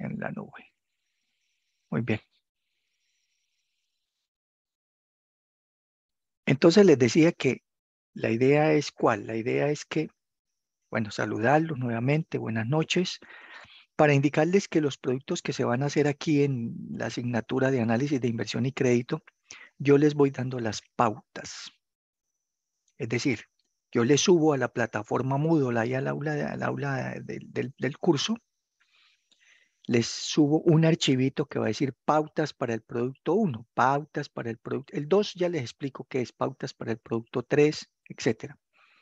en la nube. Muy bien. Entonces les decía que la idea es ¿cuál? La idea es que, bueno, saludarlos nuevamente, buenas noches, para indicarles que los productos que se van a hacer aquí en la asignatura de análisis de inversión y crédito, yo les voy dando las pautas. Es decir, yo les subo a la plataforma Moodle, ahí al aula del curso, les subo un archivito que va a decir pautas para el producto 1, pautas para el producto, el 2 ya les explico qué es pautas para el producto 3, etcétera.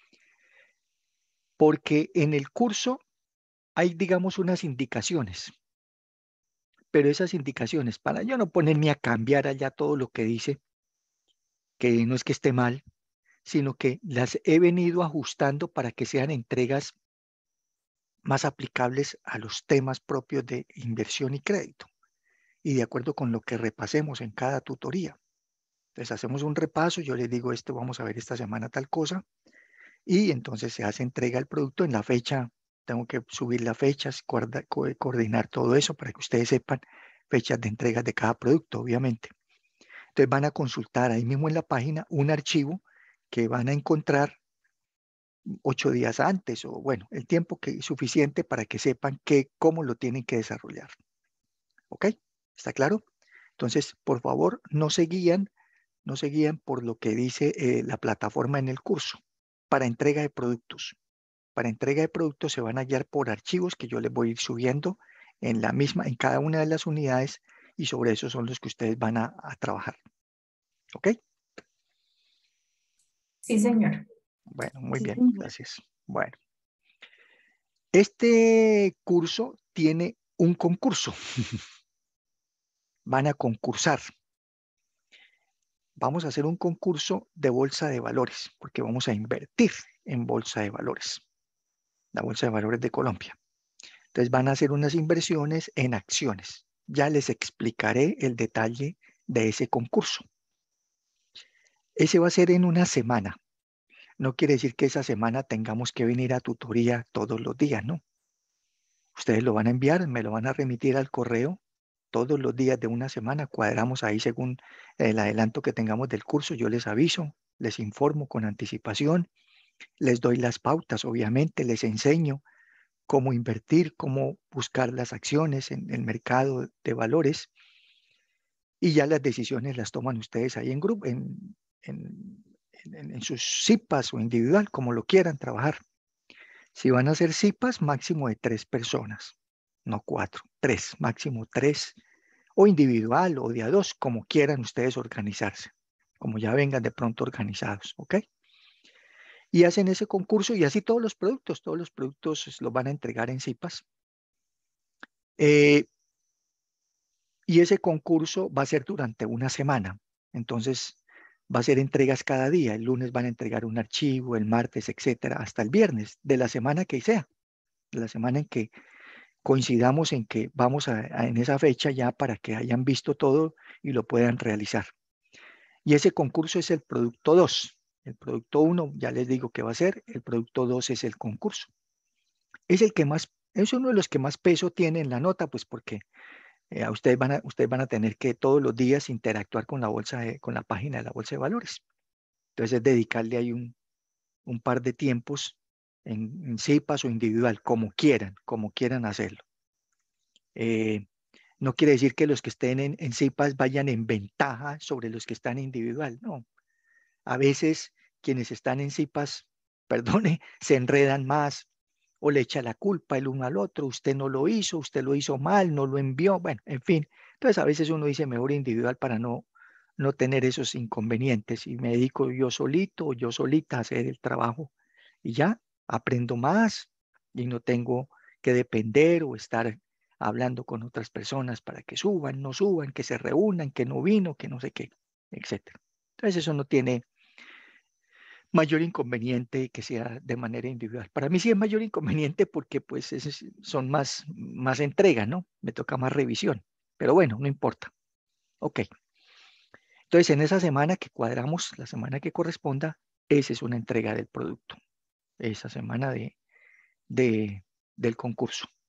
Porque en el curso hay, digamos, unas indicaciones, pero esas indicaciones, para yo no ponerme a cambiar allá todo lo que dice, que no es que esté mal, sino que las he venido ajustando para que sean entregas más aplicables a los temas propios de inversión y crédito y de acuerdo con lo que repasemos en cada tutoría. Entonces hacemos un repaso, yo les digo esto, vamos a ver esta semana tal cosa y entonces se hace entrega del producto en la fecha, tengo que subir las fechas, coordinar todo eso para que ustedes sepan fechas de entrega de cada producto, obviamente. Entonces van a consultar ahí mismo en la página un archivo que van a encontrar 8 días antes o bueno, el tiempo que es suficiente para que sepan cómo lo tienen que desarrollar. ¿Ok? ¿Está claro? Entonces, por favor, no se guían por lo que dice la plataforma en el curso para entrega de productos. Para entrega de productos se van a guiar por archivos que yo les voy a ir subiendo en la misma, en cada una de las unidades y sobre eso son los que ustedes van a trabajar. ¿Ok? Sí, señor. Bueno, muy Sí, bien, señor. gracias. Bueno, este curso tiene un concurso. Van a concursar. Vamos a hacer un concurso de bolsa de valores, porque vamos a invertir en bolsa de valores, la bolsa de valores de Colombia. Entonces van a hacer unas inversiones en acciones. Ya les explicaré el detalle de ese concurso. Ese va a ser en una semana. No quiere decir que esa semana tengamos que venir a tutoría todos los días, ¿no? Ustedes lo van a enviar, me lo van a remitir al correo todos los días de una semana. Cuadramos ahí según el adelanto que tengamos del curso. Yo les aviso, les informo con anticipación, les doy las pautas, obviamente, les enseño cómo invertir, cómo buscar las acciones en el mercado de valores y ya las decisiones las toman ustedes ahí en grupo, en sus CIPAs o individual, como lo quieran trabajar. Si van a hacer CIPAs, máximo de 3 personas, no 4, 3, máximo 3, o individual o de a 2, como quieran ustedes organizarse, como ya vengan de pronto organizados, ¿ok? Y hacen ese concurso y así todos los productos los van a entregar en CIPAs. Y ese concurso va a ser durante una semana. Entonces, va a ser entregas cada día. El lunes van a entregar un archivo, el martes, etcétera, hasta el viernes de la semana que sea, de la semana en que coincidamos en que vamos en esa fecha ya para que hayan visto todo y lo puedan realizar. Y ese concurso es el producto 2. El producto 1, ya les digo que va a ser, el producto 2 es el concurso. Es el que más, es uno de los que más peso tiene en la nota, pues porque ustedes van a tener que todos los días interactuar con la con la página de la bolsa de valores. Entonces, es dedicarle ahí un par de tiempos en CIPAS o individual, como quieran hacerlo. No quiere decir que los que estén en CIPAS vayan en ventaja sobre los que están individual, no. A veces quienes están en CIPAS, perdone, se enredan más o le echa la culpa el uno al otro, usted no lo hizo, usted lo hizo mal, no lo envió, bueno, en fin. Entonces a veces uno dice mejor individual para no tener esos inconvenientes y me dedico yo solito o yo solita a hacer el trabajo y ya aprendo más y no tengo que depender o estar hablando con otras personas para que suban, no suban, que se reúnan, que no vino, que no sé qué, etcétera. Entonces eso no tiene mayor inconveniente que sea de manera individual. Para mí sí es mayor inconveniente porque pues son más entregas, ¿no? Me toca más revisión, pero bueno, no importa. Ok, entonces en esa semana que cuadramos, la semana que corresponda, esa es una entrega del producto, esa semana de, del concurso.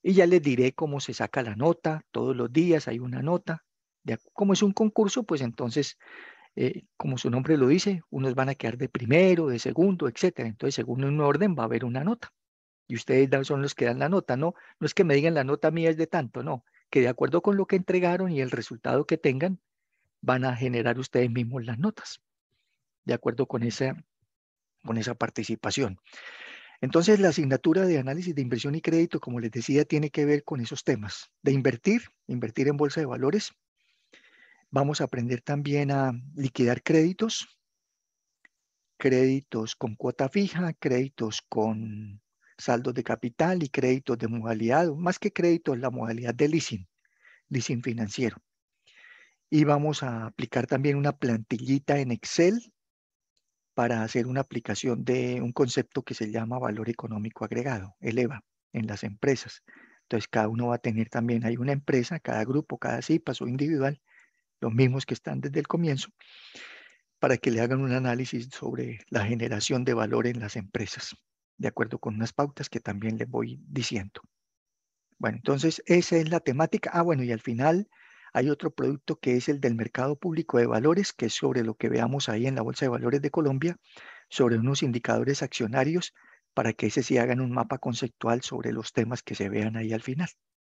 Y ya les diré cómo se saca la nota, todos los días hay una nota. Como es un concurso, pues entonces, como su nombre lo dice, unos van a quedar de primero, de segundo, etcétera. Entonces, según un orden va a haber una nota. Y ustedes son los que dan la nota, ¿no? No es que me digan la nota mía es de tanto, no. Que de acuerdo con lo que entregaron y el resultado que tengan, van a generar ustedes mismos las notas, de acuerdo con esa participación. Entonces, la asignatura de análisis de inversión y crédito, como les decía, tiene que ver con esos temas de invertir en bolsa de valores. Vamos a aprender también a liquidar créditos, créditos con cuota fija, créditos con saldos de capital y créditos de modalidad, más que créditos, la modalidad de leasing financiero. Y vamos a aplicar también una plantillita en Excel para hacer una aplicación de un concepto que se llama valor económico agregado, el EVA, en las empresas. Entonces, cada uno va a tener también, hay una empresa, cada grupo, cada CIPAS o individual, los mismos que están desde el comienzo, para que le hagan un análisis sobre la generación de valor en las empresas, de acuerdo con unas pautas que también les voy diciendo. Bueno, entonces esa es la temática. Ah, bueno, y al final hay otro producto que es el del mercado público de valores, que es sobre lo que veamos ahí en la Bolsa de Valores de Colombia, sobre unos indicadores accionarios, para que ese sí hagan un mapa conceptual sobre los temas que se vean ahí al final.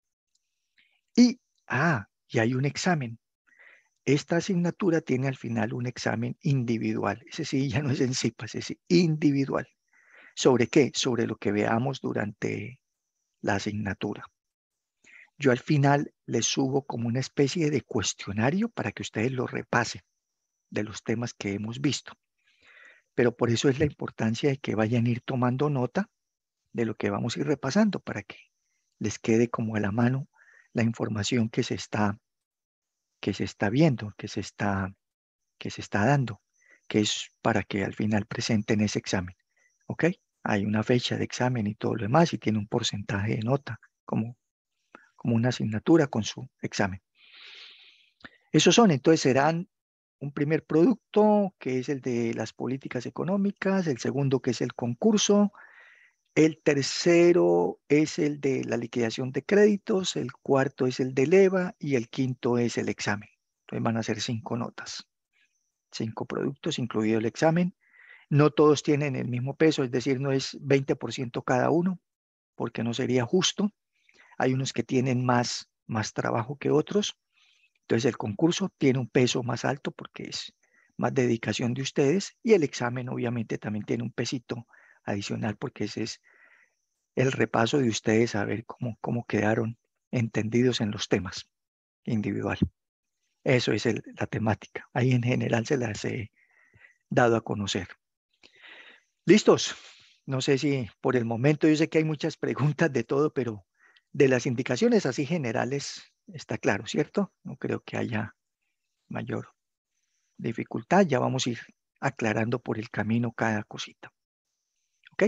Y hay un examen. Esta asignatura tiene al final un examen individual. Ese sí ya no es en CIPAS, es individual. ¿Sobre qué? Sobre lo que veamos durante la asignatura. Yo al final les subo como una especie de cuestionario para que ustedes lo repasen de los temas que hemos visto. Pero por eso es la importancia de que vayan a ir tomando nota de lo que vamos a ir repasando para que les quede como a la mano la información que se está viendo, que se está dando, que es para que al final presenten ese examen. ¿Ok? Hay una fecha de examen y todo lo demás y tiene un porcentaje de nota como una asignatura con su examen. Esos son, entonces serán un primer producto que es el de las políticas económicas, el segundo que es el concurso, el tercero es el de la liquidación de créditos, el cuarto es el del EVA y el quinto es el examen. Entonces van a ser 5 notas, 5 productos, incluido el examen. No todos tienen el mismo peso, es decir, no es 20% cada uno, porque no sería justo. Hay unos que tienen más trabajo que otros. Entonces el concurso tiene un peso más alto porque es más dedicación de ustedes y el examen obviamente también tiene un pesito adicional porque ese es el repaso de ustedes a ver cómo quedaron entendidos en los temas individual. Eso es la temática. Ahí en general se las he dado a conocer. ¿Listos? No sé si por el momento, yo sé que hay muchas preguntas de todo, pero de las indicaciones así generales está claro, ¿cierto? No creo que haya mayor dificultad. Ya vamos a ir aclarando por el camino cada cosita. ¿Ok?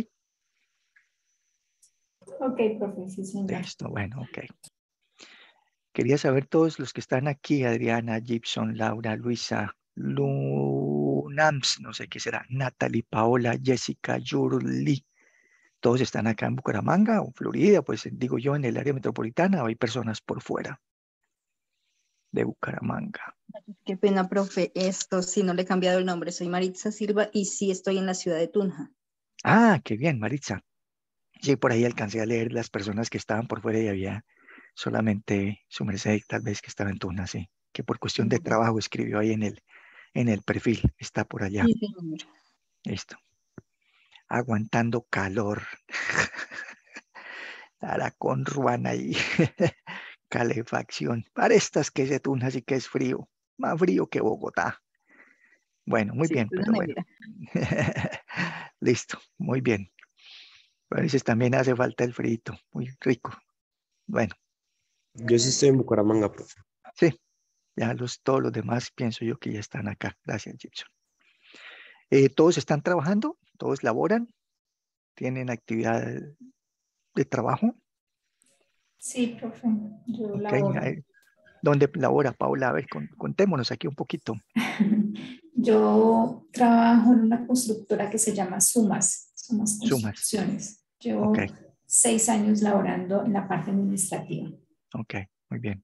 Ok, profe, sí, señor. Listo, bueno, ok. Quería saber todos los que están aquí, Adriana, Gibson, Laura, Luisa, Lunams, no sé qué será, Natalie, Paola, Jessica, Yurli, todos están acá en Bucaramanga o Florida, pues digo yo en el área metropolitana, o hay personas por fuera de Bucaramanga. Qué pena, profe. Esto sí no le he cambiado el nombre. Soy Maritza Silva y sí estoy en la ciudad de Tunja. Ah, qué bien, Maritza. Sí, por ahí alcancé a leer las personas que estaban por fuera y había solamente su merced, tal vez que estaba en Tuna, sí, que por cuestión de trabajo escribió ahí en el perfil, está por allá. Sí, señor. Listo. Aguantando calor. Estará con Ruana ahí. Calefacción. Para estas que se Tuna sí que es frío. Más frío que Bogotá. Bueno, muy Sí, bien, estoy en pero la bueno. nevera. Listo, muy bien. A veces también hace falta el frito, muy rico. Bueno, Yo sí estoy en Bucaramanga, profe. sí, ya todos los demás pienso yo que ya están acá. Gracias, Gibson. ¿Todos están trabajando? ¿Todos laboran? ¿Tienen actividad de trabajo? Sí, profe, yo Ok, laboro. ¿dónde labora Paula? A ver, contémonos aquí un poquito. Yo trabajo en una constructora que se llama Sumas Sumas. Construcciones. Ok, Llevo 6 años laborando en la parte administrativa. Ok, muy bien.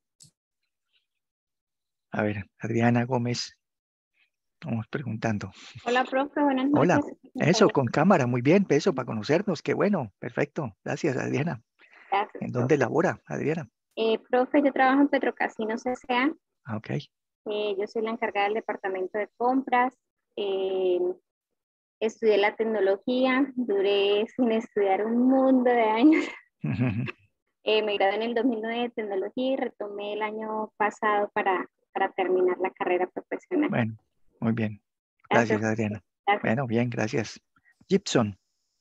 A ver, Adriana Gómez, vamos preguntando. Hola, profe, buenas Hola, noches. eso, con cámara, muy bien, eso, para conocernos, qué bueno, perfecto. Gracias, Adriana. Gracias, ¿En dónde profe. labora, Adriana? Profe, yo trabajo en Petrocasinos S.A. Ah, ok. Yo soy la encargada del departamento de compras. Eh, Estudié la tecnología, duré sin estudiar un mundo de años. Me gradué en el 2009 de tecnología y retomé el año pasado para terminar la carrera profesional. Bueno, muy bien. Gracias. Gracias, Adriana. Gracias. Bueno, bien, gracias. Gibson,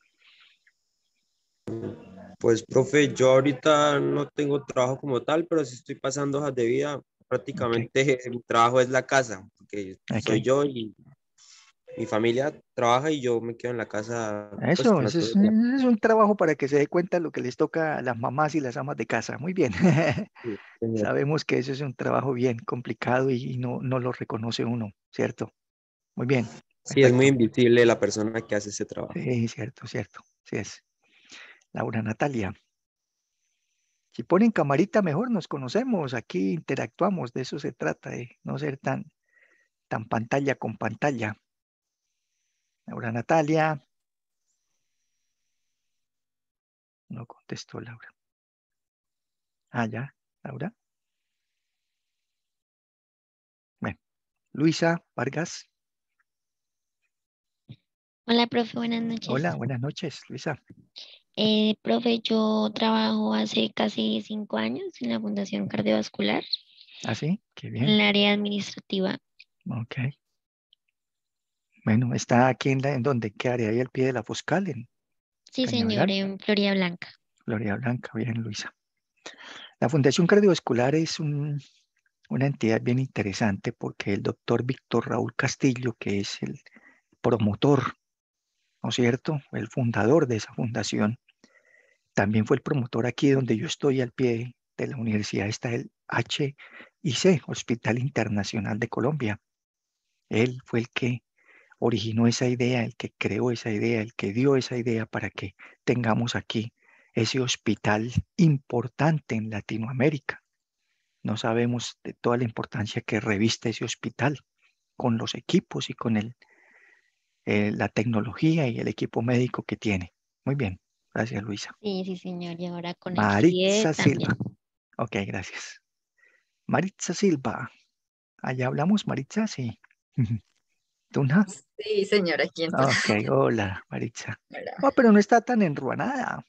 Pues, profe, yo ahorita no tengo trabajo como tal, pero sí estoy pasando hojas de vida. Prácticamente mi trabajo es la casa, porque soy ok. yo y mi familia trabaja y yo me quedo en la casa pues Eso, con las ese cosas de la es un trabajo para que se dé cuenta lo que les toca a las mamás y las amas de casa. Muy bien. sí, señor. Sabemos que eso es un trabajo bien complicado y no lo reconoce uno, ¿cierto? Muy bien, Sí, es muy perfecto. invisible la persona que hace ese trabajo. Sí, cierto, cierto. Sí es. Laura Natalia. Si ponen camarita, mejor nos conocemos. Aquí interactuamos, de eso se trata, de no ser tan pantalla con pantalla. Laura Natalia. No contestó Laura. Ah, ya, Laura. Bueno, Luisa Vargas. Hola, profe, buenas noches. Hola, buenas noches, Luisa. Profe, yo trabajo hace casi 5 años en la Fundación Cardiovascular, ¿Ah, sí? Qué en bien. el área administrativa. Ok. Bueno, está aquí en donde, ¿qué área? Ahí al pie de la Foscal, en Sí, señor, Cañaveral, en Florida Blanca. Florida Blanca. Bien, Luisa. La Fundación Cardiovascular es una entidad bien interesante porque el doctor Víctor Raúl Castillo, que es el promotor, ¿no es cierto? El fundador de esa fundación, también fue el promotor aquí donde yo estoy al pie de la universidad, está el HIC, Hospital Internacional de Colombia. Él fue el que originó esa idea, el que creó esa idea, el que dio esa idea para que tengamos aquí ese hospital importante en Latinoamérica. No sabemos de toda la importancia que reviste ese hospital con los equipos y con la tecnología y el equipo médico que tiene. Muy bien, gracias Luisa. Sí, sí, señor, y ahora con el CIE Maritza también. Silva. Ok, gracias. Maritza Silva. Allá hablamos, Maritza, sí. ¿Tuna? Sí, señora, aquí entonces. Ok, hola, Maritza. Hola. Oh, pero no está tan enruanada.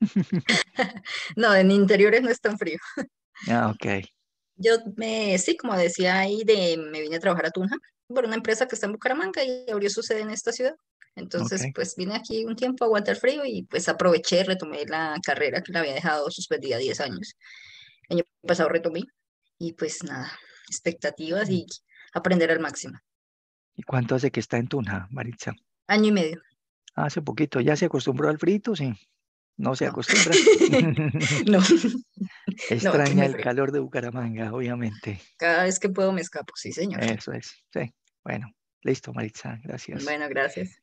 No, en interiores no es tan frío. Ah, ok. Sí, como decía ahí, me vine a trabajar a Tunja por una empresa que está en Bucaramanga y abrió su sede en esta ciudad. Ok. Entonces, pues vine aquí un tiempo a aguantar frío y pues aproveché, retomé la carrera que la había dejado suspendida 10 años. El año pasado retomé y pues nada, expectativas y aprender al máximo. ¿Y cuánto hace que está en Tunja, Maritza? Año y medio, Hace poquito. ¿Ya se acostumbró al frito? Sí. No se no. acostumbra. No, no, aquí Extraña muy el frío. calor de Bucaramanga, obviamente. Cada vez que puedo me escapo, sí, señor. Eso es. Sí. Bueno, listo, Maritza. Gracias. Bueno, gracias.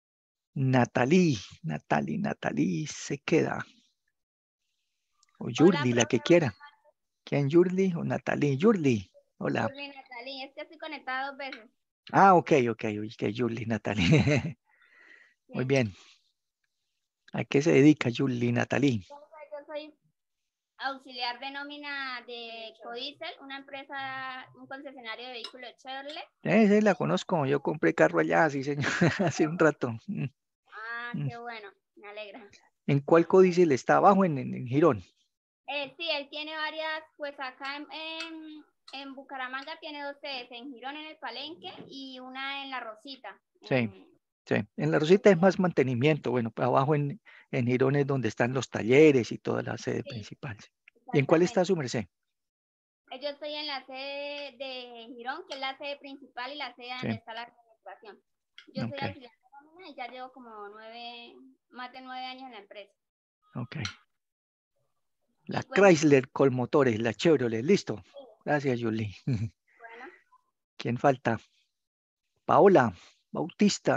Natalie se queda. O Hola, Yurli, la profe, que quiera. ¿Quién, Yurli o Natalie? Yurli. Hola. Yurli Natalie, es que estoy conectada 2 veces. Ah, ok. Yurli, Natalie. Muy Sí. bien. ¿A qué se dedica Yurli, Natalie? Profe, yo soy auxiliar de nómina de Codiesel, una empresa, un concesionario de vehículos Chevrolet. Sí, la conozco. Yo compré carro allá, sí, señor, hace un rato. Ah, Mm. qué bueno, me alegra. ¿En cuál códice le está abajo? En Girón. Sí, él tiene varias, pues acá en Bucaramanga tiene 2 sedes, en Girón en el Palenque y una en La Rosita. Sí, sí. En la Rosita es más mantenimiento. Bueno, pues abajo en Girón es donde están los talleres y toda la sede Sí, principal. ¿Y en cuál está exactamente. su merced? Yo estoy en la sede de Girón, que es la sede principal y la sede Sí, donde está la administración. Yo soy ok, auxiliar de nómina y ya llevo como más de 9 años en la empresa. ok. La Y pues, Chrysler Colmotores, la Chevrolet, listo. Gracias, Julie. bueno. ¿Quién falta? Paola Bautista.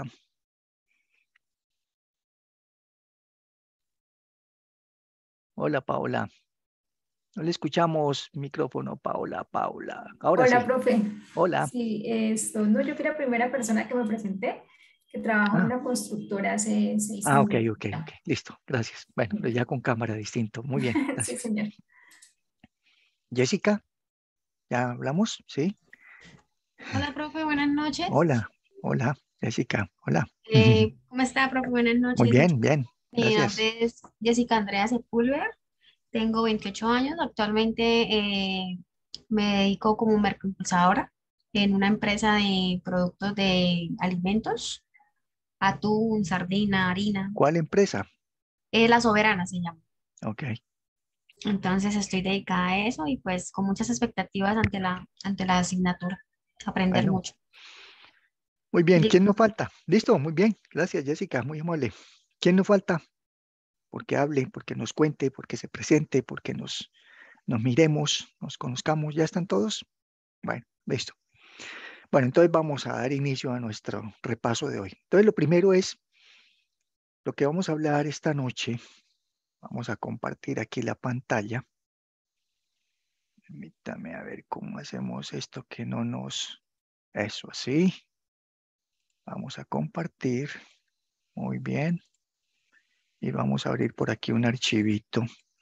Hola, Paola. No le escuchamos micrófono, Paola, Paola. Ahora Hola, sí. profe. Hola. Sí, no, yo fui la primera persona que me presenté, que trabajo en Ah, una constructora hace 6 ok, años. ok, ok. Listo, gracias. Bueno, pero ya con cámara distinto. Muy bien, Sí, gracias. señor. Jessica, ¿ya hablamos? Sí. Hola, profe, buenas noches. Hola, hola, Jessica, hola. ¿Cómo está, profe? Buenas Muy noches. bien, bien, Mi gracias. nombre es Jessica Andrea Sepúlveda, tengo 28 años, actualmente me dedico como mercoimpulsadora en una empresa de productos de alimentos, atún, sardina, harina, ¿Cuál empresa? La Soberana se llama. Ok, Entonces estoy dedicada a eso y pues con muchas expectativas ante la asignatura, aprender bueno, mucho. muy bien. ¿Quién Listo. nos falta? Listo, muy bien. Gracias, Jessica, muy amable. ¿Quién nos falta? Porque hable, porque nos cuente, porque se presente, porque nos miremos, nos conozcamos. ¿Ya están todos? Bueno, listo. Bueno, entonces vamos a dar inicio a nuestro repaso de hoy. Entonces, lo primero es lo que vamos a hablar esta noche. Vamos a compartir aquí la pantalla. Permítame a ver cómo hacemos esto que no nos... Eso así. Vamos a compartir. Muy bien. Y vamos a abrir por aquí un archivito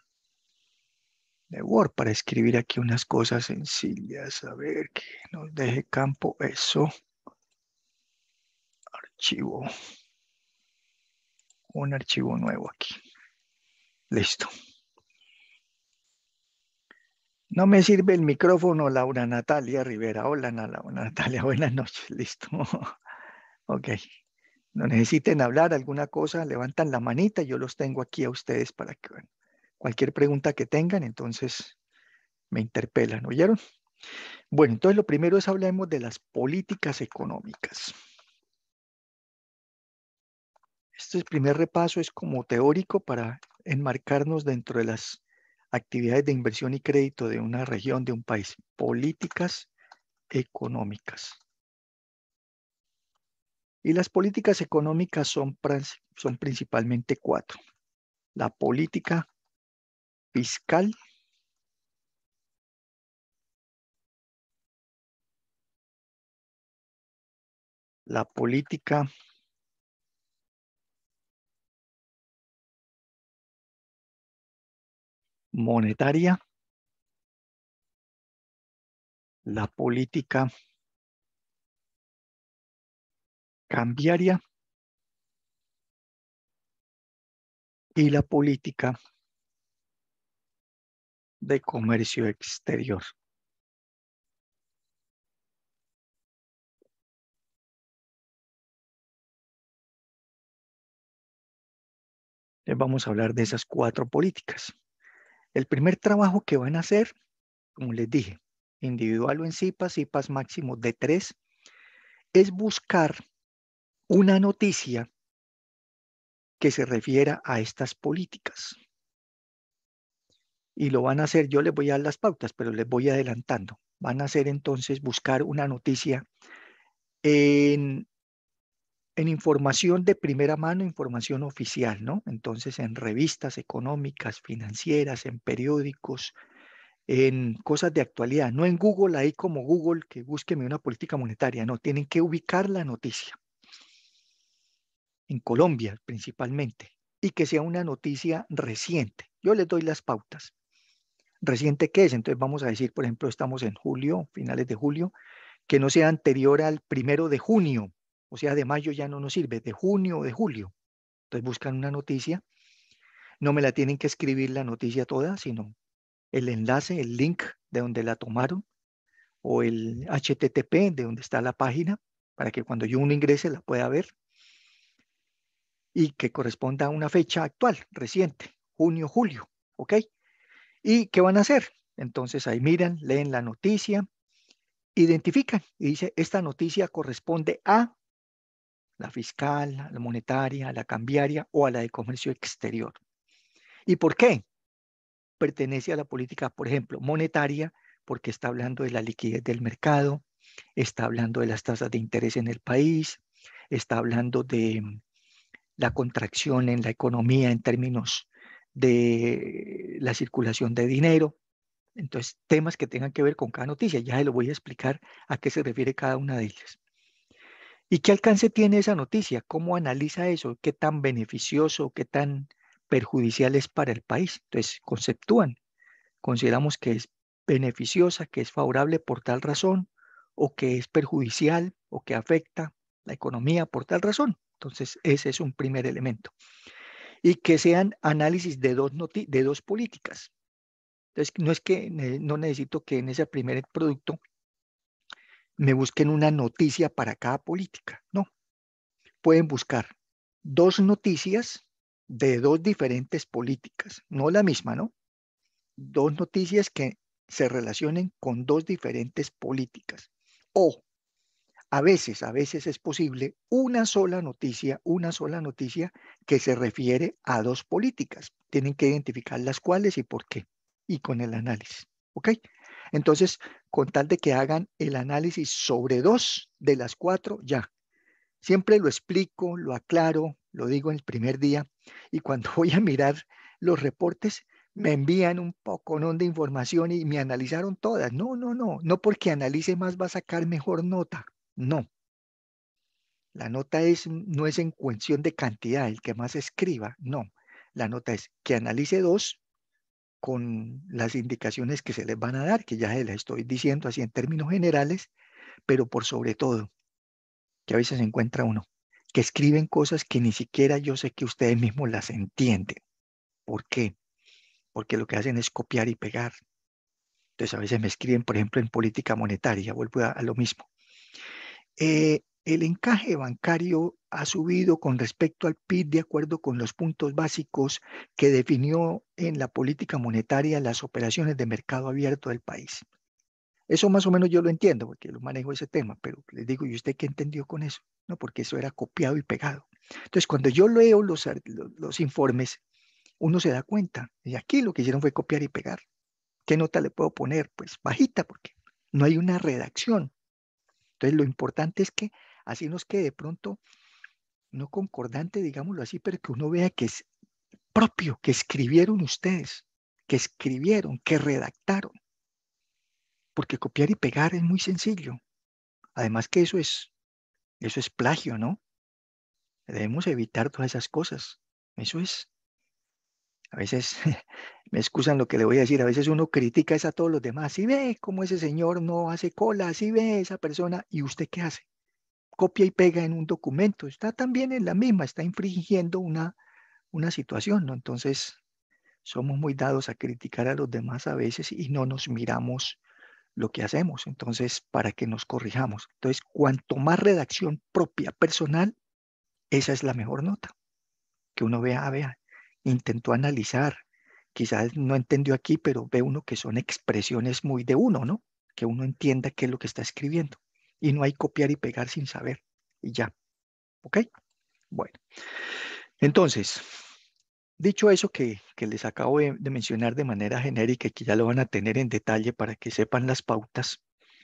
de Word para escribir aquí unas cosas sencillas. A ver que nos deje campo. Eso. Archivo. Un archivo nuevo aquí. Listo. No me sirve el micrófono, Laura Natalia Rivera. Hola, Laura Natalia. Buenas noches. Listo. Ok. No necesiten hablar alguna cosa, levantan la manita. Yo los tengo aquí a ustedes para que, bueno, cualquier pregunta que tengan, entonces me interpelan. ¿Oyeron? Bueno, entonces lo primero es hablemos de las políticas económicas. Este primer repaso es como teórico para enmarcarnos dentro de las actividades de inversión y crédito de una región, de un país. Políticas económicas. Y las políticas económicas son principalmente 4. La política fiscal, la política monetaria, la política cambiaria y la política de comercio exterior. Vamos a hablar de esas 4 políticas. El primer trabajo que van a hacer, como les dije, individual o en CIPAS máximo de 3, es buscar una noticia que se refiera a estas políticas. Y lo van a hacer, yo les voy a dar las pautas, pero les voy adelantando. Van a hacer entonces buscar una noticia en información de primera mano, información oficial, ¿no? Entonces, en revistas económicas, financieras, en periódicos, en cosas de actualidad, no en Google, ahí como Google, que búsqueme una política monetaria, no, tienen que ubicar la noticia, en Colombia principalmente, y que sea una noticia reciente. Yo les doy las pautas. ¿Reciente qué es? Entonces vamos a decir, por ejemplo, estamos en julio, finales de julio, que no sea anterior al 1 de junio, o sea, de mayo ya no nos sirve, de junio o de julio. Entonces buscan una noticia, no me la tienen que escribir la noticia toda, sino el enlace, el link de donde la tomaron, o el HTTP de donde está la página, para que cuando uno ingrese la pueda ver, y que corresponda a una fecha actual, reciente, junio, julio, ¿ok? ¿Y qué van a hacer? Entonces ahí miran, leen la noticia, identifican y dice, esta noticia corresponde a la fiscal, a la monetaria, a la cambiaria o a la de comercio exterior. ¿Y por qué? Pertenece a la política, por ejemplo, monetaria, porque está hablando de la liquidez del mercado, está hablando de las tasas de interés en el país, está hablando de la contracción en la economía en términos de la circulación de dinero. Entonces, temas que tengan que ver con cada noticia. Ya se lo voy a explicar a qué se refiere cada una de ellas. ¿Y qué alcance tiene esa noticia? ¿Cómo analiza eso? ¿Qué tan beneficioso, qué tan perjudicial es para el país? Entonces, conceptúan. Consideramos que es beneficiosa, que es favorable por tal razón, o que es perjudicial, o que afecta la economía por tal razón. Entonces, ese es un primer elemento. Y que sean análisis de dos políticas. Entonces, no es que no necesito que en ese primer producto me busquen una noticia para cada política. No, pueden buscar dos noticias de dos diferentes políticas, no la misma, ¿no? Dos noticias que se relacionen con dos diferentes políticas. O a veces es posible una sola noticia que se refiere a dos políticas. Tienen que identificar las cuales y por qué, y con el análisis. ¿Ok? Entonces, con tal de que hagan el análisis sobre dos de las cuatro, ya. Siempre lo explico, lo aclaro, lo digo en el primer día, y cuando voy a mirar los reportes, me envían un poconón de información y me analizaron todas. No porque analice más va a sacar mejor nota. No. La nota no es en cuestión de cantidad, el que más escriba, no. La nota es que analice dos con las indicaciones que se les van a dar, que ya se las estoy diciendo así en términos generales, pero por sobre todo, que a veces se encuentra uno, que escriben cosas que ni siquiera yo sé que ustedes mismos las entienden. ¿Por qué? Porque lo que hacen es copiar y pegar. Entonces a veces me escriben, por ejemplo, en política monetaria, vuelvo a lo mismo. El encaje bancario ha subido con respecto al PIB de acuerdo con los puntos básicos que definió en la política monetaria las operaciones de mercado abierto del país. Eso más o menos yo lo entiendo, porque lo manejo ese tema, pero les digo, ¿y usted qué entendió con eso? No, porque eso era copiado y pegado. Entonces, cuando yo leo los informes, uno se da cuenta, y aquí lo que hicieron fue copiar y pegar. ¿Qué nota le puedo poner? Pues bajita, porque no hay una redacción. Entonces, lo importante es que así nos quede de pronto, no concordante, digámoslo así, pero que uno vea que es propio, que escribieron ustedes, que redactaron. Porque copiar y pegar es muy sencillo. Además que eso es plagio, ¿no? Debemos evitar todas esas cosas. Eso es, a veces, me excusan lo que le voy a decir, a veces uno critica a todos los demás. Si ve cómo ese señor no hace cola, si ve esa persona, ¿y usted qué hace? Copia y pega en un documento. Está también en la misma, está infringiendo una situación, ¿no? Entonces, somos muy dados a criticar a los demás a veces y no nos miramos lo que hacemos. Entonces, para que nos corrijamos. Entonces, cuanto más redacción propia, personal, esa es la mejor nota. Que uno vea, intentó analizar, quizás no entendió aquí, pero ve uno que son expresiones muy de uno, ¿no? Que uno entienda qué es lo que está escribiendo. Y no hay copiar y pegar sin saber. Y ya. ¿Ok? Bueno. Entonces, dicho eso que les acabo de mencionar de manera genérica y que ya lo van a tener en detalle para que sepan las pautas,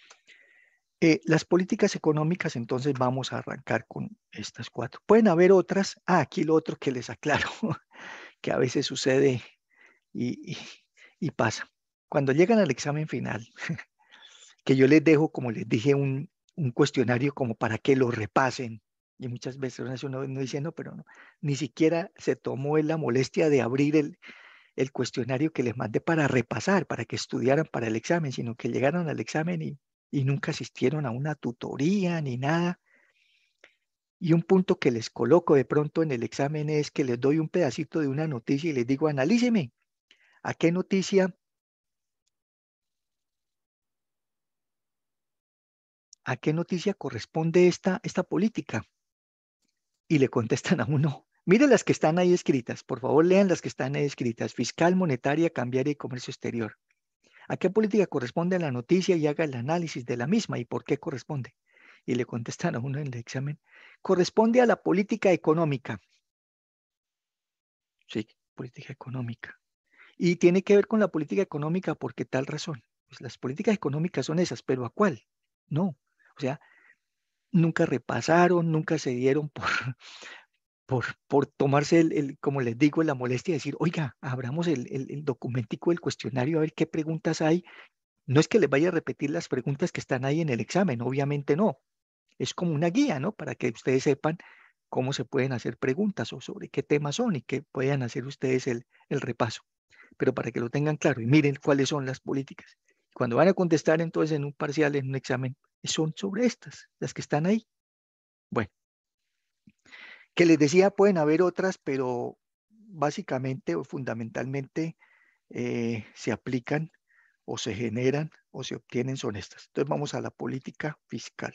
las políticas económicas, entonces vamos a arrancar con estas cuatro. Pueden haber otras. Aquí lo otro que les aclaro, que a veces sucede y, y pasa. Cuando llegan al examen final, que yo les dejo, como les dije, un cuestionario como para que lo repasen. Y muchas veces uno dice, no, pero no, ni siquiera se tomó la molestia de abrir el cuestionario que les mandé para repasar, para que estudiaran para el examen, sino que llegaron al examen y nunca asistieron a una tutoría ni nada. Y un punto que les coloco de pronto en el examen es que les doy un pedacito de una noticia y les digo, analíceme, ¿a qué noticia corresponde esta política? Y le contestan a uno, mire las que están ahí escritas, por favor lean las que están ahí escritas, fiscal, monetaria, cambiaria y comercio exterior. ¿A qué política corresponde la noticia y haga el análisis de la misma y por qué corresponde? Y le contestan a uno en el examen, corresponde a la política económica. Sí, política económica. Y tiene que ver con la política económica por qué tal razón. Pues las políticas económicas son esas, pero ¿a cuál? No. O sea, nunca repasaron, nunca se dieron por tomarse, como les digo, la molestia de decir, oiga, abramos el documentico del cuestionario a ver qué preguntas hay. No es que les vaya a repetir las preguntas que están ahí en el examen, obviamente no. Es como una guía, ¿no? Para que ustedes sepan cómo se pueden hacer preguntas o sobre qué temas son y que puedan hacer ustedes el repaso. Pero para que lo tengan claro y miren cuáles son las políticas. Cuando van a contestar entonces en un parcial, en un examen, son sobre estas, las que están ahí. Bueno, que les decía, pueden haber otras, pero básicamente o fundamentalmente se aplican o se generan o se obtienen son estas. Entonces vamos a la política fiscal.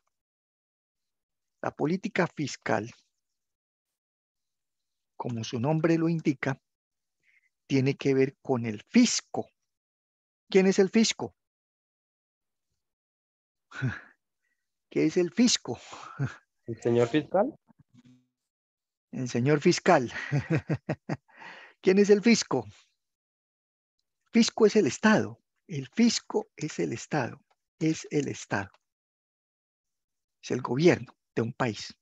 La política fiscal, como su nombre lo indica, tiene que ver con el fisco. ¿Quién es el fisco? ¿Qué es el fisco? ¿El señor fiscal? El señor fiscal. ¿Quién es el fisco? Fisco es el Estado. El fisco es el Estado. Es el Estado. Es el gobierno de un país.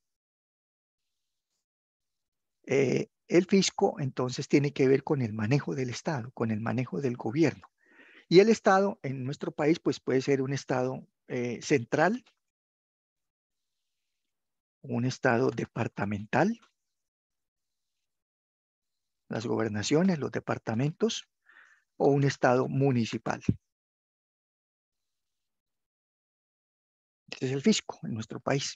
El fisco entonces tiene que ver con el manejo del Estado, con el manejo del gobierno. Y el Estado en nuestro país pues puede ser un Estado central, un Estado departamental, las gobernaciones, los departamentos, o un Estado municipal. Este es el fisco en nuestro país.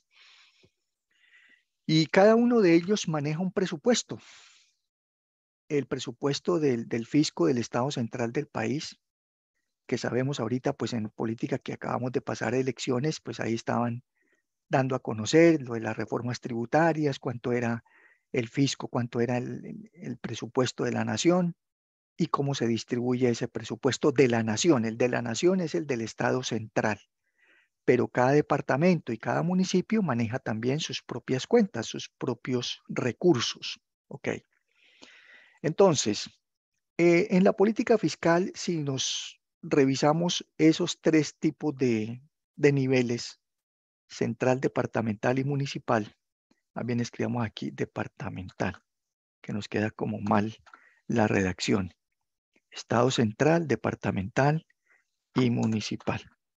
Y cada uno de ellos maneja un presupuesto. El presupuesto del fisco del Estado central del país, que sabemos ahorita, pues en política que acabamos de pasar elecciones, pues ahí estaban dando a conocer lo de las reformas tributarias, cuánto era el fisco, cuánto era el presupuesto de la nación y cómo se distribuye ese presupuesto de la nación. El de la nación es el del Estado central, pero cada departamento y cada municipio maneja también sus propias cuentas, sus propios recursos. ¿Ok? Entonces, en la política fiscal, si nos revisamos esos tres tipos de niveles, central, departamental y municipal, también escribamos aquí departamental, que nos queda como mal la redacción. Estado central, departamental y municipal.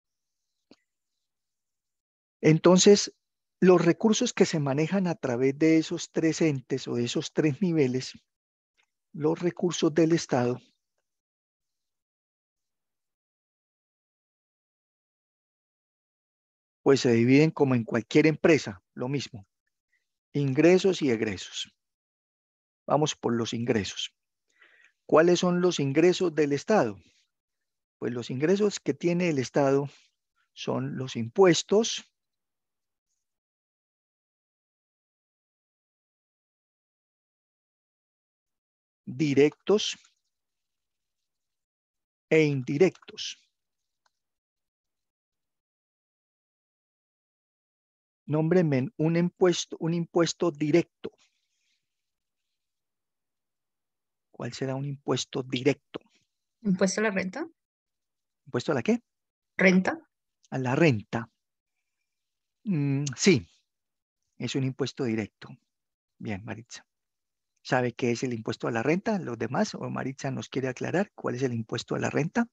Entonces, los recursos que se manejan a través de esos tres entes o de esos tres niveles, los recursos del Estado, pues se dividen como en cualquier empresa, lo mismo, ingresos y egresos. Vamos por los ingresos. ¿Cuáles son los ingresos del Estado? Pues los ingresos que tiene el Estado son los impuestos, directos e indirectos. Nómbrenme un impuesto directo. ¿Cuál será un impuesto directo? ¿Impuesto a la renta? ¿Impuesto a la qué? ¿Renta? A la renta. Sí, es un impuesto directo. Bien, Maritza. ¿Sabe qué es el impuesto a la renta? ¿Los demás? ¿O Maritza nos quiere aclarar cuál es el impuesto a la renta?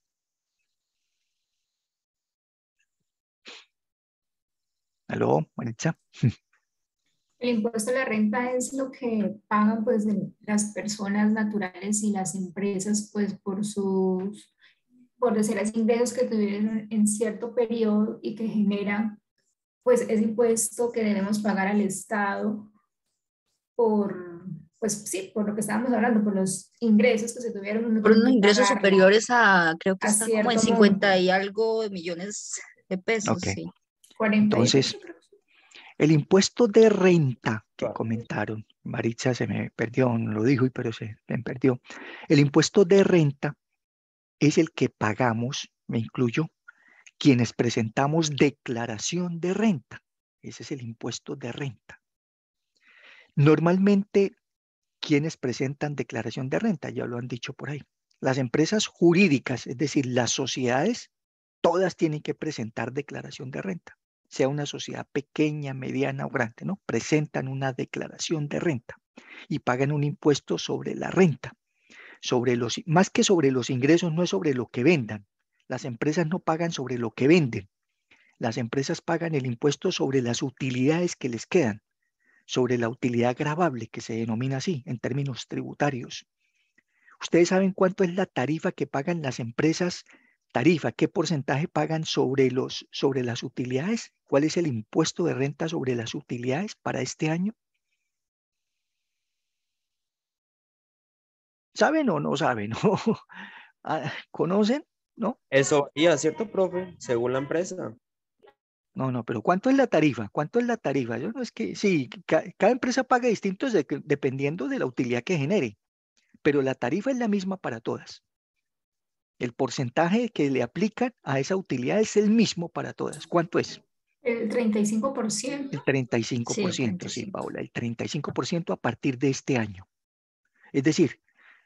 ¿Aló, Maritza? El impuesto a la renta es lo que pagan pues las personas naturales y las empresas pues por decir así, ingresos que tuvieron en cierto periodo y que generan pues ese impuesto que debemos pagar al Estado por, pues sí, por lo que estábamos hablando, por los ingresos que se tuvieron, uno Por tiene unos que ingresos pagar superiores a, creo que a está como en cierto 50 monto, y algo de millones de pesos, Ok. sí. entonces, 48 creo. el impuesto de renta que comentaron, Maritza se me perdió, no lo dijo, pero se me perdió. El impuesto de renta es el que pagamos, me incluyo, quienes presentamos declaración de renta. Ese es el impuesto de renta. Normalmente, quienes presentan declaración de renta, ya lo han dicho por ahí. Las empresas jurídicas, es decir, las sociedades, todas tienen que presentar declaración de renta. sea una sociedad pequeña, mediana o grande, ¿no? Presentan una declaración de renta y pagan un impuesto sobre la renta, más que sobre los ingresos, no es sobre lo que vendan. Las empresas no pagan sobre lo que venden. Las empresas pagan el impuesto sobre las utilidades que les quedan, sobre la utilidad gravable, que se denomina así en términos tributarios. ¿Ustedes saben cuánto es la tarifa que pagan las empresas? Tarifa, ¿qué porcentaje pagan sobre las utilidades? ¿Cuál es el impuesto de renta sobre las utilidades para este año? ¿Saben o no saben? ¿Conocen? ¿No? Eso varía, ¿cierto, profe? Según la empresa. No, pero ¿cuánto es la tarifa? ¿Cuánto es la tarifa? Yo no es que, sí, cada empresa paga distintos dependiendo de la utilidad que genere, pero la tarifa es la misma para todas. El porcentaje que le aplican a esa utilidad es el mismo para todas. ¿Cuánto es? El 35%. El 35%, Sí, el sí, 35. Paula, el 35% a partir de este año. Es decir,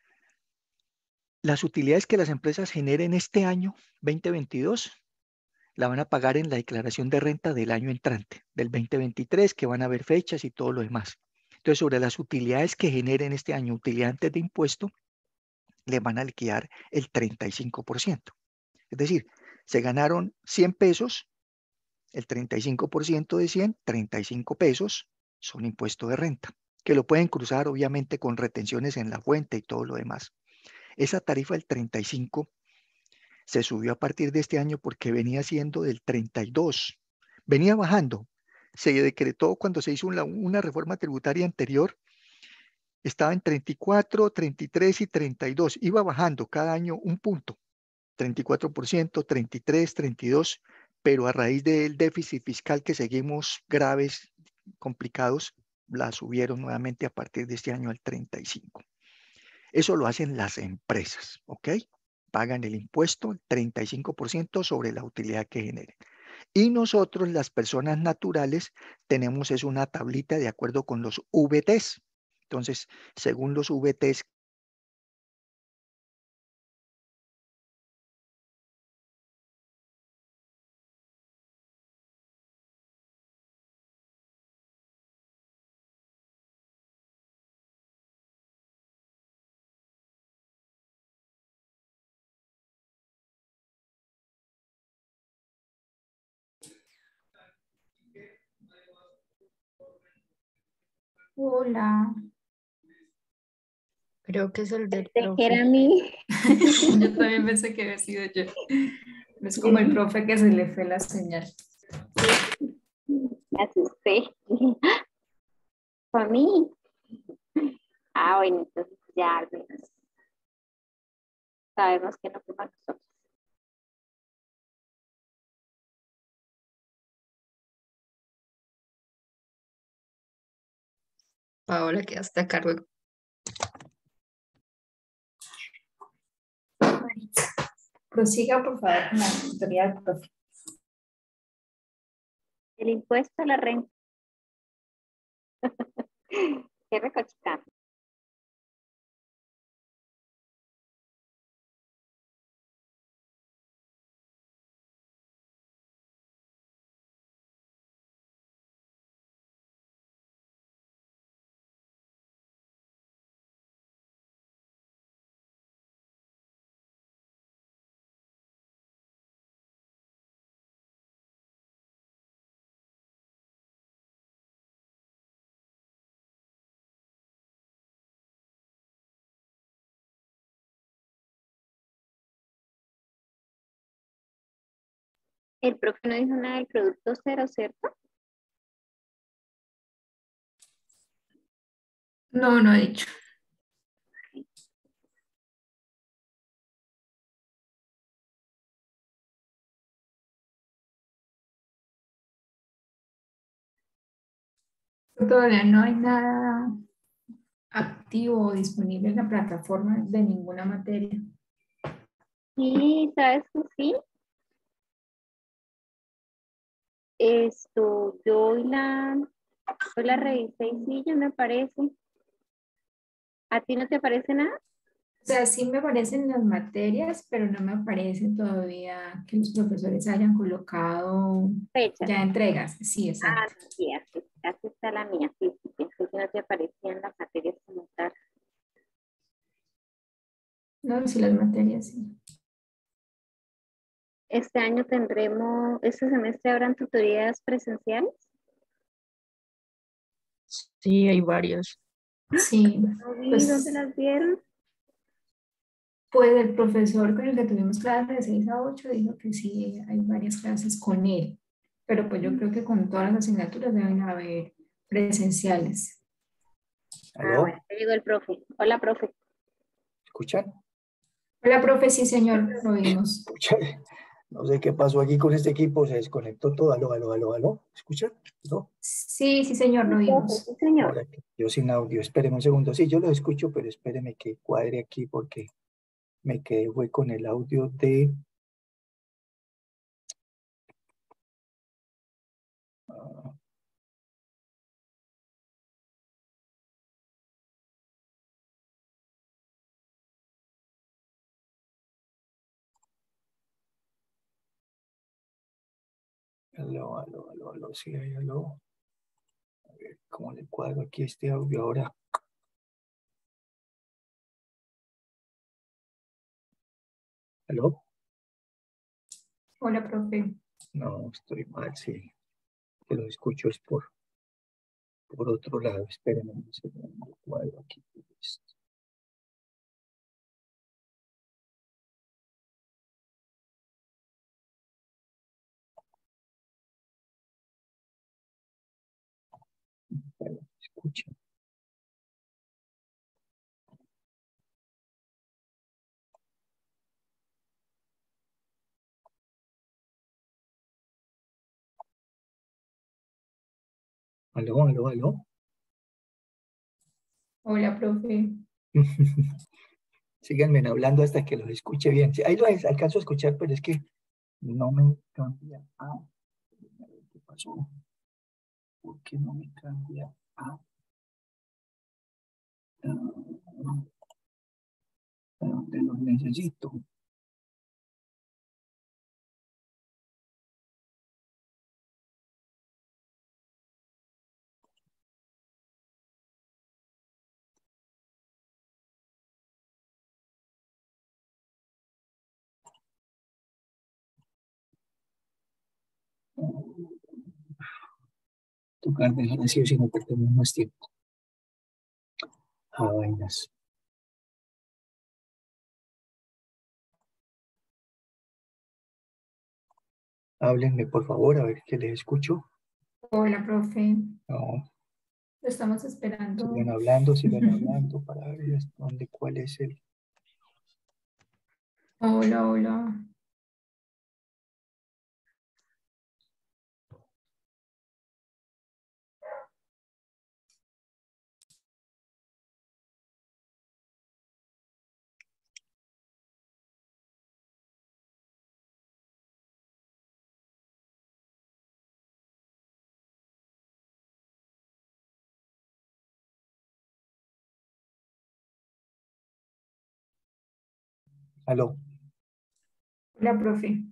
las utilidades que las empresas generen este año, 2022, la van a pagar en la declaración de renta del año entrante, del 2023, que van a haber fechas y todo lo demás. Entonces, sobre las utilidades que generen este año, utilidad antes de impuesto, le van a liquidar el 35%. Es decir, se ganaron 100 pesos, el 35% de 100, 35 pesos son impuesto de renta, que lo pueden cruzar obviamente con retenciones en la fuente y todo lo demás. Esa tarifa del 35 se subió a partir de este año porque venía siendo del 32, venía bajando. Se decretó cuando se hizo una reforma tributaria anterior, estaba en 34, 33 y 32, iba bajando cada año un punto, 34%, 33, 32, pero a raíz del déficit fiscal que seguimos graves, complicados, la subieron nuevamente a partir de este año al 35. Eso lo hacen las empresas, ¿ok? Pagan el impuesto, el 35% sobre la utilidad que generen. Y nosotros, las personas naturales, tenemos es una tablita de acuerdo con los VTs. Entonces, según los VTs, Hola. Creo que es el del Pensé que era profe. a mí. Yo también pensé que había sido yo. Es como el profe que se le fue la señal. Me asusté. ¿Fue a mí? Ah, bueno, entonces ya al menos sabemos que no fue para nosotros. Paola, quedaste a cargo. Prosiga, por favor, con la auditoría del profe. El impuesto a la renta. Qué recochita. El profe no dijo nada del producto cero, ¿cierto? No, no he dicho. Todavía no hay nada activo o disponible en la plataforma de ninguna materia. Sí, ¿sabes que sí? Yo hoy la revisé y sí, ya me parece. ¿A ti no te parece nada? O sea, sí me aparecen las materias, pero no me aparece todavía que los profesores hayan colocado Fechas. ya entregas. Sí, Ah, exacto. sí, así está la mía. Sí, sí, pensé que no te aparecían las materias como tal. No, sí, las materias, sí. Este año este semestre habrán tutorías presenciales. Sí, hay varios. Sí, No vi dónde pues, las vieron. pues el profesor con el que tuvimos clases de 6 a 8 dijo que sí, hay varias clases con él, pero pues yo creo que con todas las asignaturas deben haber presenciales. Ah, ¿Aló? bueno, te llegó el profe. Hola, profe. ¿Escuchan? Hola, profe, sí, señor, lo vimos. Escuchan. No sé qué pasó aquí con este equipo, se desconectó todo. Aló, aló, aló, aló. ¿Escuchan? ¿No? Sí, sí, señor, lo Sí, profe, vimos. sí, señor. Ahora que yo sin audio, espéreme un segundo. Sí, yo lo escucho, pero espéreme que cuadre aquí porque me quedé fue con el audio de... ah, aló, aló, aló, aló, sí, ahí, aló. A ver, ¿cómo le cuadro aquí este audio ahora? ¿Aló? Hola, profe. No, estoy mal, sí. Que lo escucho es por otro lado. Espérenme un segundo, cuadro aquí. Listo. Bueno, escucha. ¿Aló, aló, aló? Hola, profe. Síganme hablando hasta que los escuche bien. Sí, ahí lo alcanzo a escuchar, pero es que no me cambia. Ah, a ver qué pasó. ¿Por qué no me cambia? Ah, ¿a dónde los necesito? Tocar dejar así o si no perdemos más tiempo. Ah, vainas. Háblenme, por favor, a ver qué les escucho. Hola, profe. No, Lo estamos esperando. sigan hablando para ver dónde, cuál es el... Hola, hola. Aló. Hola, profe.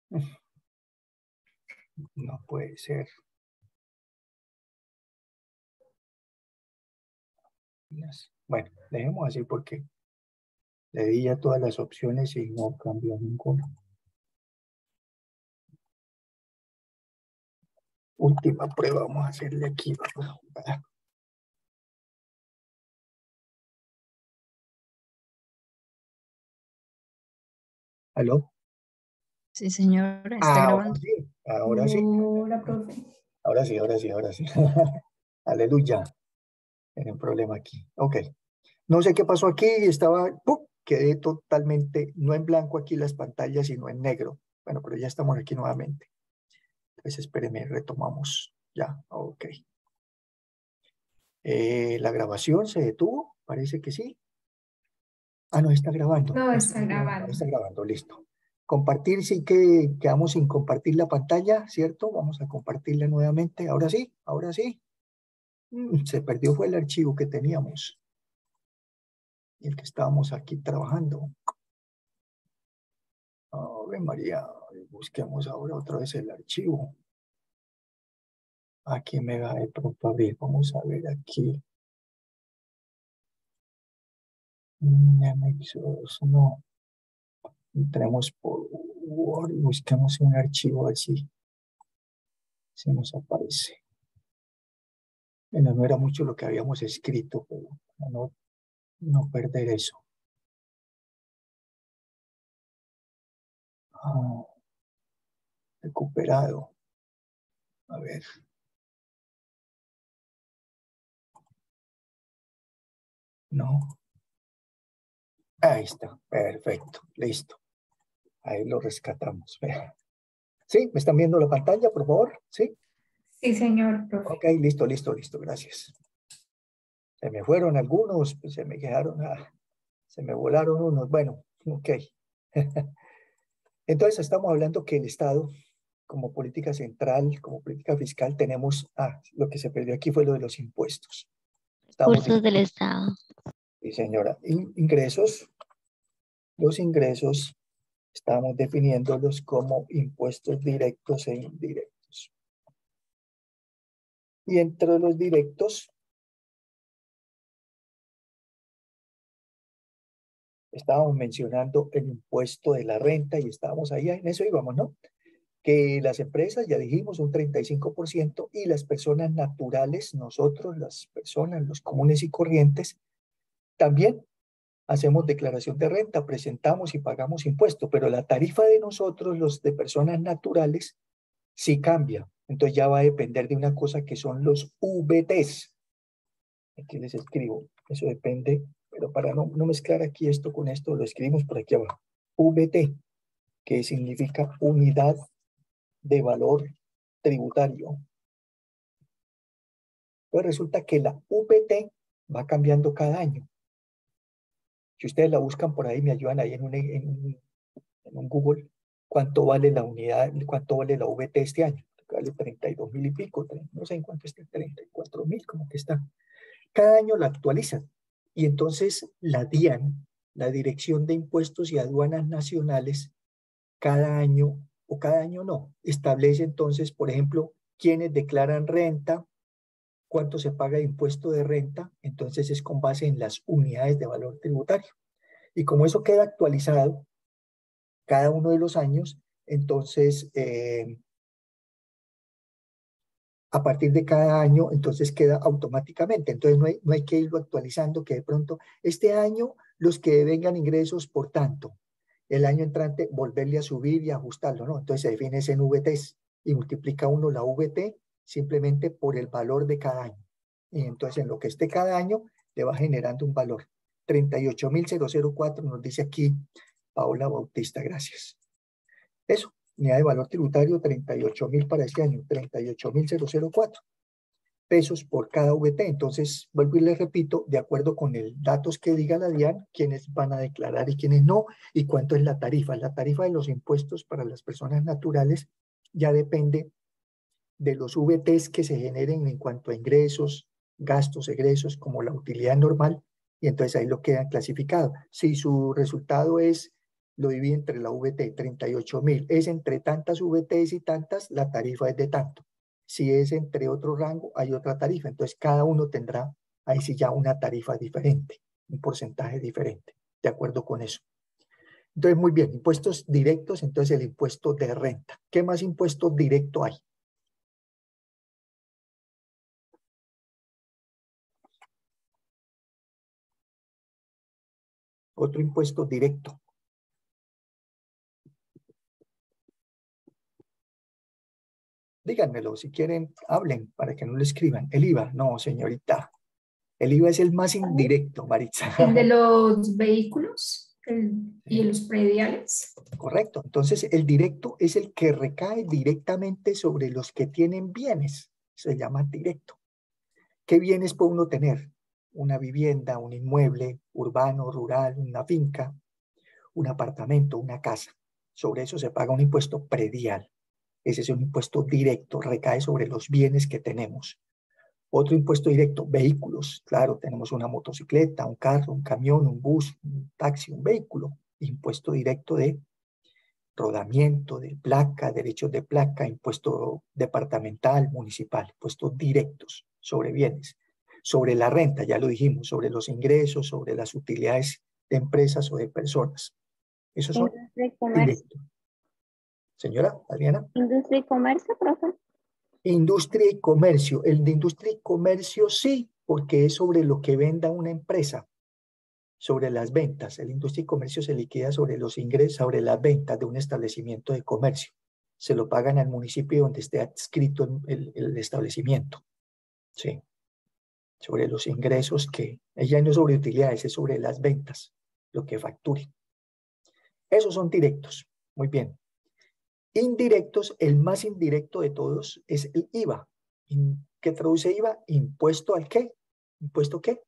No puede ser. Bueno, dejemos así porque le di ya todas las opciones y no cambió ninguna. Última prueba, vamos a hacerle aquí. ¿Aló? Sí, señora, está Ahora grabando. sí, ahora sí. Hola, profe. Ahora sí, ahora sí, ahora sí. Aleluya. Tiene un problema aquí. Ok. No sé qué pasó aquí. Estaba, ¡pum! Quedé totalmente, no en blanco aquí las pantallas, sino en negro. Bueno, pero ya estamos aquí nuevamente. Entonces, espéreme, retomamos. Ya, ok. La grabación se detuvo, parece que sí. Ah, no, está grabando. No, No, está grabando. está grabando, listo. Compartir, sí que quedamos sin compartir la pantalla, ¿cierto? Vamos a compartirla nuevamente. Ahora sí, ahora sí. Se perdió fue el archivo que teníamos. el que estábamos aquí trabajando. Ave María, busquemos ahora otra vez el archivo. Aquí me va de pronto a abrir. Vamos a ver aquí. Anexos, no. Entremos por Word y busquemos un archivo así. Si nos aparece. Bueno, no era mucho lo que habíamos escrito, pero no perder eso. Recuperado. A ver. No. Ahí está. Perfecto. Listo. Ahí lo rescatamos. ¿Sí? ¿Me están viendo la pantalla, por favor? ¿Sí? Sí, señor, profe. Ok, listo. Gracias. Se me fueron algunos, pues se me quedaron, se me volaron unos. Bueno, ok. Entonces estamos hablando que el Estado, como política central, como política fiscal, tenemos, lo que se perdió aquí fue lo de los impuestos. Recursos del Estado. Sí, señora. Ingresos, los ingresos, estamos definiéndolos como impuestos directos e indirectos. Y entre los directos, estábamos mencionando el impuesto de la renta y estábamos ahí, en eso íbamos, ¿no? Que las empresas, ya dijimos, un 35% y las personas naturales, nosotros, las personas, los comunes y corrientes, también hacemos declaración de renta, presentamos y pagamos impuestos, pero la tarifa de nosotros, los de personas naturales, sí cambia. Entonces ya va a depender de una cosa que son los VTs. Aquí les escribo, eso depende, pero para no mezclar aquí esto con esto, lo escribimos por aquí abajo. VT, que significa unidad de valor tributario. Entonces resulta que la VT va cambiando cada año. Si ustedes la buscan por ahí, me ayudan ahí en un Google, ¿cuánto vale la unidad, cuánto vale la VT este año? Vale 32.000 y pico, no sé en cuánto está, 34.000, como que está. Cada año la actualizan. Y entonces la DIAN, la Dirección de Impuestos y Aduanas Nacionales, cada año no, establece entonces, por ejemplo, quiénes declaran renta, cuánto se paga de impuesto de renta, entonces es con base en las unidades de valor tributario. Y como eso queda actualizado cada uno de los años, entonces a partir de cada año, entonces queda automáticamente. Entonces no hay que irlo actualizando, que de pronto este año los que vengan ingresos por tanto, el año entrante volverle a subir y ajustarlo, ¿no? Entonces se define en VTs y multiplica uno la VT simplemente por el valor de cada año. Y entonces en lo que esté cada año le va generando un valor. 38.004 nos dice aquí Paola Bautista, gracias. Eso, unidad de valor tributario 38.000 para este año, 38.004 pesos por cada VT. Entonces, vuelvo y les repito, de acuerdo con el datos que diga la DIAN, quiénes van a declarar y quiénes no, y cuánto es la tarifa. La tarifa de los impuestos para las personas naturales ya depende de los VTs que se generen en cuanto a ingresos, gastos, egresos, como la utilidad normal, y entonces ahí lo quedan clasificado. Si su resultado es, lo divide entre la VT, 38.000, es entre tantas VTs y tantas, la tarifa es de tanto. Si es entre otro rango, hay otra tarifa. Entonces, cada uno tendrá ahí sí ya una tarifa diferente, un porcentaje diferente, de acuerdo con eso. Entonces, muy bien, impuestos directos, entonces el impuesto de renta. ¿Qué más impuesto directo hay? Otro impuesto directo. Díganmelo, si quieren, hablen para que no lo escriban. El IVA, no, señorita. El IVA es el más indirecto, Maritza. El de los vehículos y los prediales. Correcto. Entonces, el directo es el que recae directamente sobre los que tienen bienes. Se llama directo. ¿Qué bienes puede uno tener? Una vivienda, un inmueble urbano, rural, una finca, un apartamento, una casa. Sobre eso se paga un impuesto predial. Ese es un impuesto directo, recae sobre los bienes que tenemos. Otro impuesto directo, vehículos. Claro, tenemos una motocicleta, un carro, un camión, un bus, un taxi, un vehículo. Impuesto directo de rodamiento, de placa, derechos de placa, impuesto departamental, municipal, impuestos directos sobre bienes. Sobre la renta, ya lo dijimos, sobre los ingresos, sobre las utilidades de empresas o de personas. Esos son Industria y comercio. directos. Señora Adriana. Industria y comercio, profe. Industria y comercio. El de industria y comercio sí, porque es sobre lo que venda una empresa, sobre las ventas. El industria y comercio se liquida sobre los ingresos, sobre las ventas de un establecimiento de comercio. Se lo pagan al municipio donde esté adscrito el establecimiento. Sí. Sobre los ingresos que, ella no es sobre utilidades, es sobre las ventas, lo que facture. Esos son directos. Muy bien. Indirectos, el más indirecto de todos es el IVA. ¿Qué traduce IVA? ¿Impuesto al qué? ¿Impuesto qué?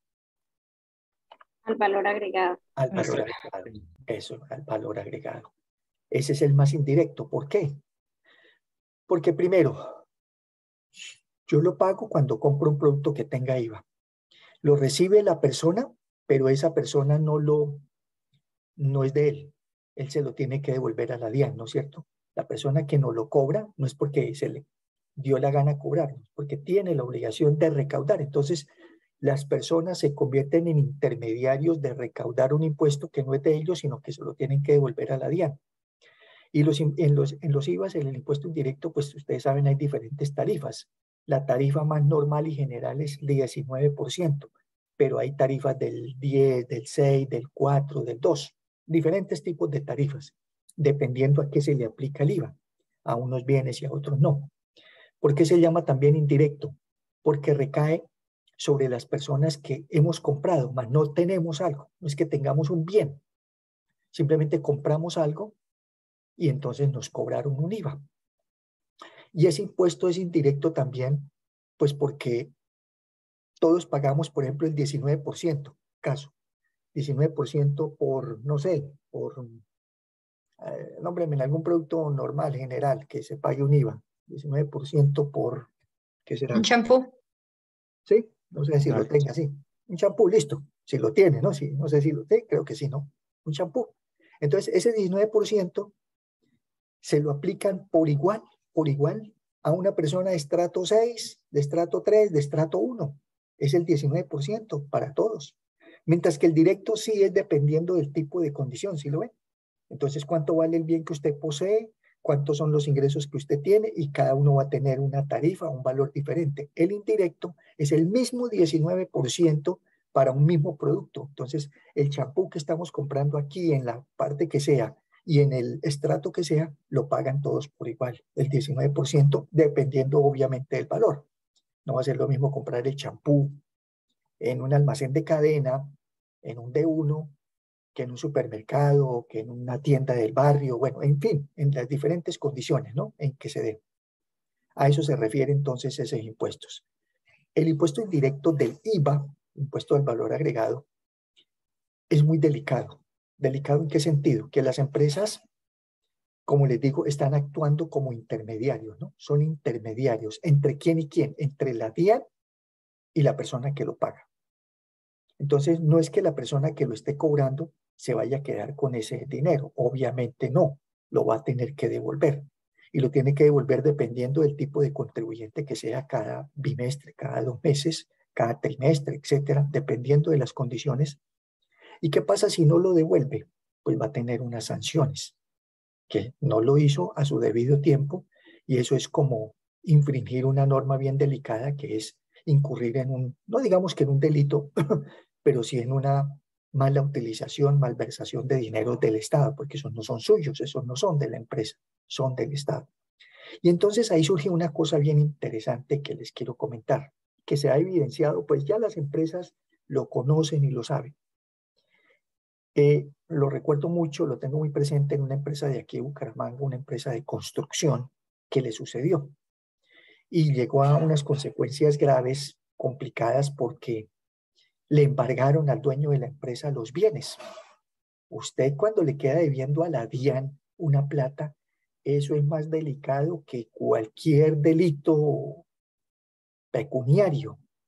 Al valor agregado. Al valor agregado. Eso, al valor agregado. Ese es el más indirecto. ¿Por qué? Porque primero, yo lo pago cuando compro un producto que tenga IVA. Lo recibe la persona, pero esa persona no es de él. Él se lo tiene que devolver a la DIAN, ¿no es cierto? La persona que no lo cobra no es porque se le dio la gana cobrar, porque tiene la obligación de recaudar. Entonces, las personas se convierten en intermediarios de recaudar un impuesto que no es de ellos, sino que se lo tienen que devolver a la DIAN. Y en los IVAs, en el impuesto indirecto, pues ustedes saben, hay diferentes tarifas. La tarifa más normal y general es 19%, pero hay tarifas del 10, del 6, del 4, del 2, diferentes tipos de tarifas, dependiendo a qué se le aplica el IVA, a unos bienes y a otros no. ¿Por qué se llama también indirecto? Porque recae sobre las personas que hemos comprado, mas no tenemos algo. No es que tengamos un bien, simplemente compramos algo y entonces nos cobraron un IVA. Y ese impuesto es indirecto también, pues porque todos pagamos, por ejemplo, el 19%, caso, 19% por, no sé, por, nómbreme en algún producto normal, general, que se pague un IVA, 19% por, ¿qué será? Un champú. Sí, no sé si lo tenga así. Un champú, listo, si lo tiene, ¿no? Si, no sé si lo tiene, creo que sí, ¿no? Un champú. Entonces, ese 19% se lo aplican por igual a una persona de estrato 6, de estrato 3, de estrato 1. Es el 19% para todos. Mientras que el directo sí es dependiendo del tipo de condición, ¿sí lo ven? Entonces, ¿cuánto vale el bien que usted posee? ¿Cuántos son los ingresos que usted tiene? Y cada uno va a tener una tarifa, un valor diferente. El indirecto es el mismo 19% para un mismo producto. Entonces, el champú que estamos comprando aquí en la parte que sea y en el estrato que sea, lo pagan todos por igual, el 19%, dependiendo obviamente del valor. No va a ser lo mismo comprar el champú en un almacén de cadena, en un D1, que en un supermercado, que en una tienda del barrio, bueno, en fin, en las diferentes condiciones, ¿no? En que se dé. A eso se refiere entonces esos impuestos. El impuesto indirecto del IVA, impuesto al valor agregado, es muy delicado. ¿Delicado en qué sentido? Que las empresas, como les digo, están actuando como intermediarios, ¿no? Son intermediarios. ¿Entre quién y quién? Entre la DIAN y la persona que lo paga. Entonces, no es que la persona que lo esté cobrando se vaya a quedar con ese dinero. Obviamente no, lo va a tener que devolver. Y lo tiene que devolver dependiendo del tipo de contribuyente que sea cada bimestre, cada 2 meses, cada trimestre, etcétera, dependiendo de las condiciones. ¿Y qué pasa si no lo devuelve? Pues va a tener unas sanciones, que no lo hizo a su debido tiempo, y eso es como infringir una norma bien delicada, que es incurrir en un, no digamos que en un delito, pero sí en una mala utilización, malversación de dinero del Estado, porque esos no son suyos, esos no son de la empresa, son del Estado. Y entonces ahí surge una cosa bien interesante que les quiero comentar, que se ha evidenciado, pues ya las empresas lo conocen y lo saben. Lo recuerdo mucho, lo tengo muy presente en una empresa de aquí de Bucaramanga, una empresa de construcción, que le sucedió. Y llegó a unas consecuencias graves, complicadas, porque le embargaron al dueño de la empresa los bienes. Usted cuando le queda debiendo a la DIAN una plata, eso es más delicado que cualquier delito pecuniario.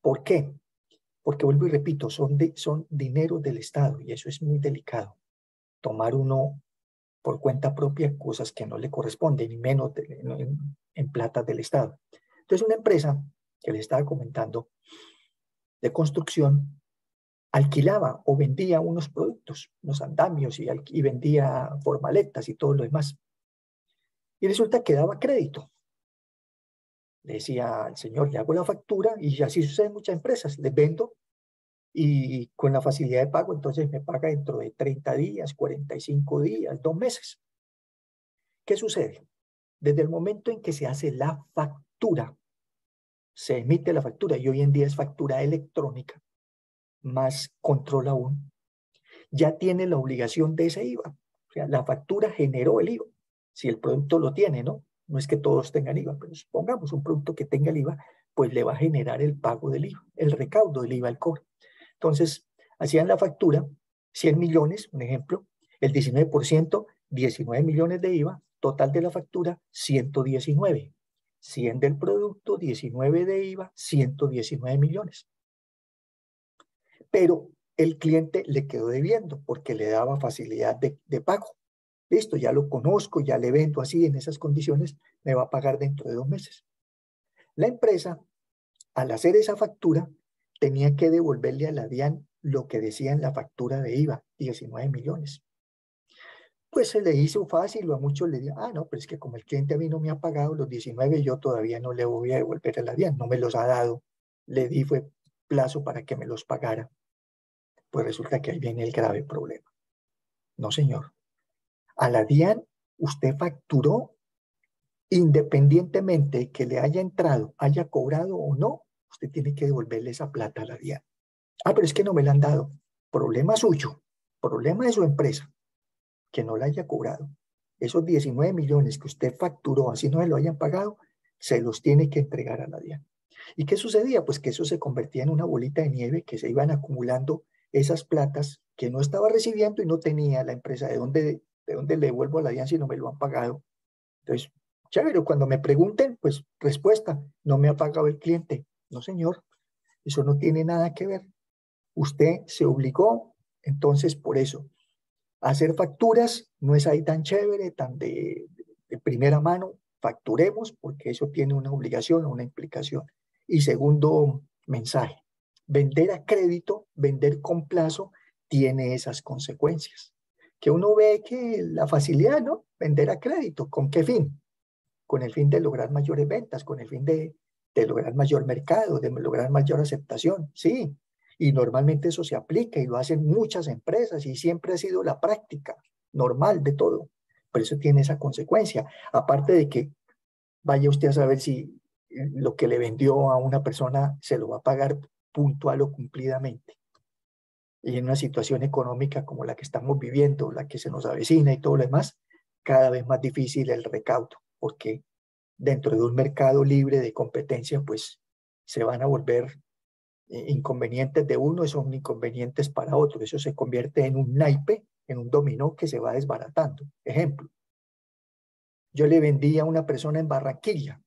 ¿Por qué? Porque vuelvo y repito, son dinero del Estado y eso es muy delicado. Tomar uno por cuenta propia cosas que no le corresponden, y menos en plata del Estado. Entonces, una empresa que le estaba comentando de construcción alquilaba o vendía unos productos, unos andamios y vendía formaletas y todo lo demás. Y resulta que daba crédito. Le decía al señor, le hago la factura y así sucede en muchas empresas, les vendo y con la facilidad de pago, entonces me paga dentro de 30 días, 45 días, 2 meses. ¿Qué sucede? Desde el momento en que se hace la factura, se emite la factura y hoy en día es factura electrónica, más control aún, ya tiene la obligación de ese IVA. O sea, la factura generó el IVA. Si el producto lo tiene, ¿no? No es que todos tengan IVA, pero supongamos un producto que tenga el IVA, pues le va a generar el pago del IVA, el recaudo del IVA, el cobro. Entonces, hacían la factura, 100 millones, un ejemplo, el 19%, 19 millones de IVA, total de la factura, 119. 100 del producto, 19 de IVA, 119 millones. Pero el cliente le quedó debiendo porque le daba facilidad de pago. Listo, ya lo conozco, ya le vendo así en esas condiciones, me va a pagar dentro de 2 meses. La empresa, al hacer esa factura, tenía que devolverle a la DIAN lo que decía en la factura de IVA, 19 millones. Pues se le hizo fácil, o a muchos le dijeron, no, pero es que como el cliente a mí no me ha pagado los 19, yo todavía no le voy a devolver a la DIAN, no me los ha dado, le di fue plazo para que me los pagara. Pues resulta que ahí viene el grave problema. No, señor. A la DIAN usted facturó independientemente que le haya entrado, haya cobrado o no, usted tiene que devolverle esa plata a la DIAN. Pero es que no me la han dado. Problema suyo, problema de su empresa, que no la haya cobrado. Esos 19 millones que usted facturó, así no se lo hayan pagado, se los tiene que entregar a la DIAN. ¿Y qué sucedía? Pues que eso se convertía en una bolita de nieve, que se iban acumulando esas platas que no estaba recibiendo y no tenía la empresa de dónde le devuelvo a la DIAN si no me lo han pagado. Entonces, chévere, cuando me pregunten, pues respuesta, no me ha pagado el cliente. No, señor, eso no tiene nada que ver. Usted se obligó, entonces por eso, hacer facturas no es ahí tan chévere, tan de primera mano. Facturemos porque eso tiene una obligación, una implicación. Y segundo mensaje, vender a crédito, vender con plazo, tiene esas consecuencias. Que uno ve que la facilidad, ¿no? Vender a crédito, ¿con qué fin? Con el fin de lograr mayores ventas, con el fin de lograr mayor mercado, de lograr mayor aceptación, sí. Y normalmente eso se aplica y lo hacen muchas empresas y siempre ha sido la práctica normal de todo. Pero eso tiene esa consecuencia. Aparte de que vaya usted a saber si lo que le vendió a una persona se lo va a pagar puntual o cumplidamente. Y en una situación económica como la que estamos viviendo, la que se nos avecina y todo lo demás, cada vez más difícil el recaudo, porque dentro de un mercado libre de competencia, pues se van a volver inconvenientes de uno y son inconvenientes para otro. Eso se convierte en un naipe, en un dominó que se va desbaratando. Ejemplo, yo le vendí a una persona en Barranquilla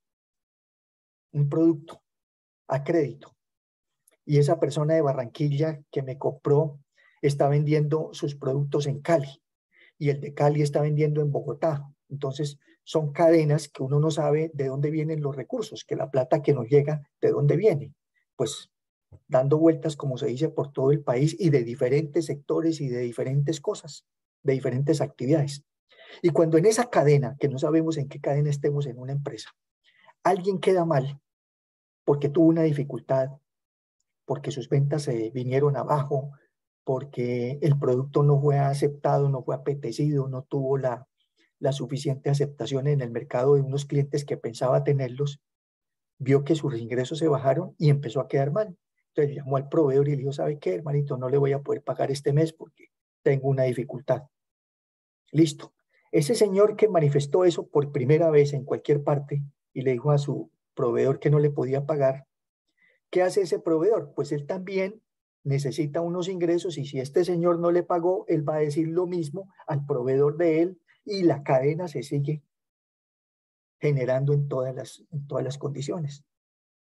un producto a crédito y esa persona de Barranquilla que me compró está vendiendo sus productos en Cali y el de Cali está vendiendo en Bogotá. Entonces son cadenas que uno no sabe de dónde vienen los recursos, que la plata que nos llega, de dónde viene. Pues dando vueltas, como se dice, por todo el país y de diferentes sectores y de diferentes cosas, de diferentes actividades. Y cuando en esa cadena, que no sabemos en qué cadena estemos en una empresa, alguien queda mal porque tuvo una dificultad, porque sus ventas se vinieron abajo, porque el producto no fue aceptado, no fue apetecido, no tuvo la suficiente aceptación en el mercado de unos clientes que pensaba tenerlos, vio que sus ingresos se bajaron y empezó a quedar mal. Entonces llamó al proveedor y le dijo, ¿sabe qué, hermanito? No le voy a poder pagar este mes porque tengo una dificultad. Listo. Ese señor que manifestó eso por primera vez en cualquier parte y le dijo a su proveedor que no le podía pagar, ¿qué hace ese proveedor? Pues él también necesita unos ingresos y si este señor no le pagó, él va a decir lo mismo al proveedor de él y la cadena se sigue generando en todas las condiciones.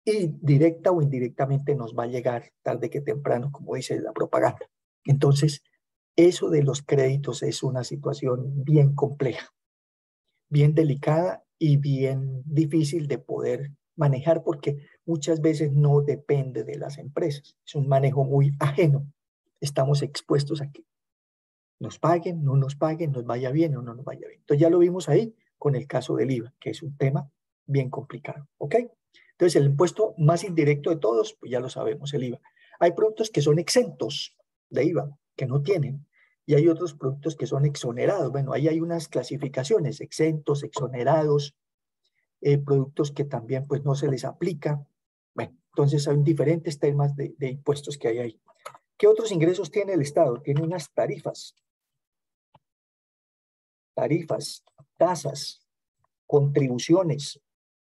y directa o indirectamente nos va a llegar tarde que temprano, como dice la propaganda. Entonces, eso de los créditos es una situación bien compleja, bien delicada y bien difícil de poder manejar porque muchas veces no depende de las empresas. Es un manejo muy ajeno. Estamos expuestos a que nos paguen, no nos paguen, nos vaya bien o no nos vaya bien. Entonces ya lo vimos ahí con el caso del IVA, que es un tema bien complicado. ¿Ok? Entonces el impuesto más indirecto de todos, pues ya lo sabemos, el IVA. Hay productos que son exentos de IVA, que no tienen, y hay otros productos que son exonerados. Bueno, ahí hay unas clasificaciones, exentos, exonerados, productos que también pues no se les aplica. Bueno, entonces hay diferentes temas de impuestos que hay ahí. ¿Qué otros ingresos tiene el Estado? Tiene unas tarifas, tasas, contribuciones,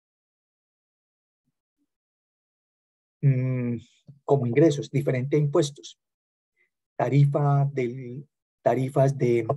como ingresos, diferentes impuestos. Tarifas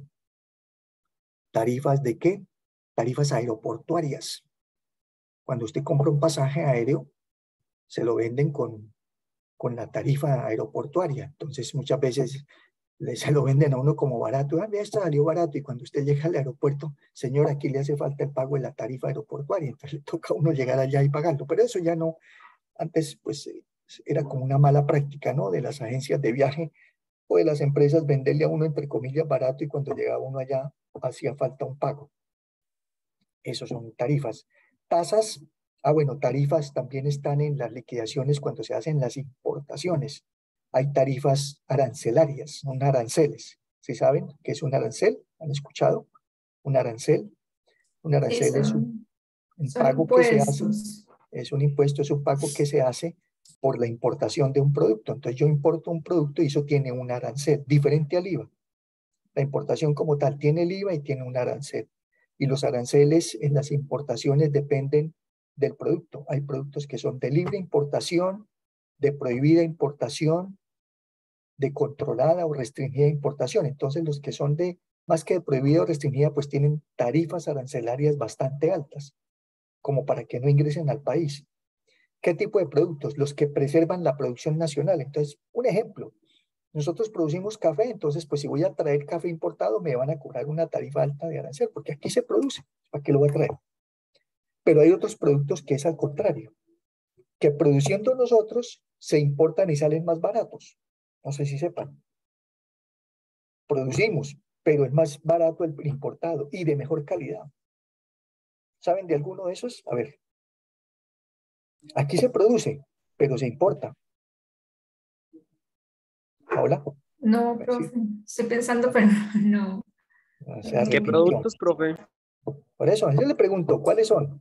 de ¿qué? Tarifas aeroportuarias. Cuando usted compra un pasaje aéreo, se lo venden con la tarifa aeroportuaria. Entonces, muchas veces se lo venden a uno como barato. Ah, mira, esto salió barato. Y cuando usted llega al aeropuerto, señor, aquí le hace falta el pago de la tarifa aeroportuaria. Entonces, le toca a uno llegar allá y pagarlo. Pero eso ya no, antes, pues, era como una mala práctica, ¿no? De las agencias de viaje o de las empresas venderle a uno, entre comillas, barato y cuando llegaba uno allá hacía falta un pago. Eso son tarifas. Tasas, bueno, tarifas también están en las liquidaciones cuando se hacen las importaciones. Hay tarifas arancelarias, son aranceles. ¿Sí saben qué es un arancel? ¿Han escuchado? Un arancel. Un arancel es un son pago que se hace, impuestos. es un impuesto, es un pago que se hace por la importación de un producto. Entonces yo importo un producto y eso tiene un arancel, diferente al IVA. La importación como tal tiene el IVA y tiene un arancel. Y los aranceles en las importaciones dependen del producto. Hay productos que son de libre importación, de prohibida importación, de controlada o restringida importación. Entonces los que son de más que de prohibida o restringida, pues tienen tarifas arancelarias bastante altas, como para que no ingresen al país. ¿Qué tipo de productos? Los que preservan la producción nacional. Entonces, un ejemplo, nosotros producimos café, entonces pues si voy a traer café importado me van a cobrar una tarifa alta de arancel, porque aquí se produce, ¿para qué lo voy a traer? Pero hay otros productos que es al contrario, que produciendo nosotros se importan y salen más baratos. No sé si sepan. Producimos, pero es más barato el importado y de mejor calidad. ¿Saben de alguno de esos? A ver. Aquí se produce, pero se importa. Hola. No, profe, estoy pensando, pero no. O sea, ¿Qué productos, profe? Por eso, yo le pregunto, ¿cuáles son?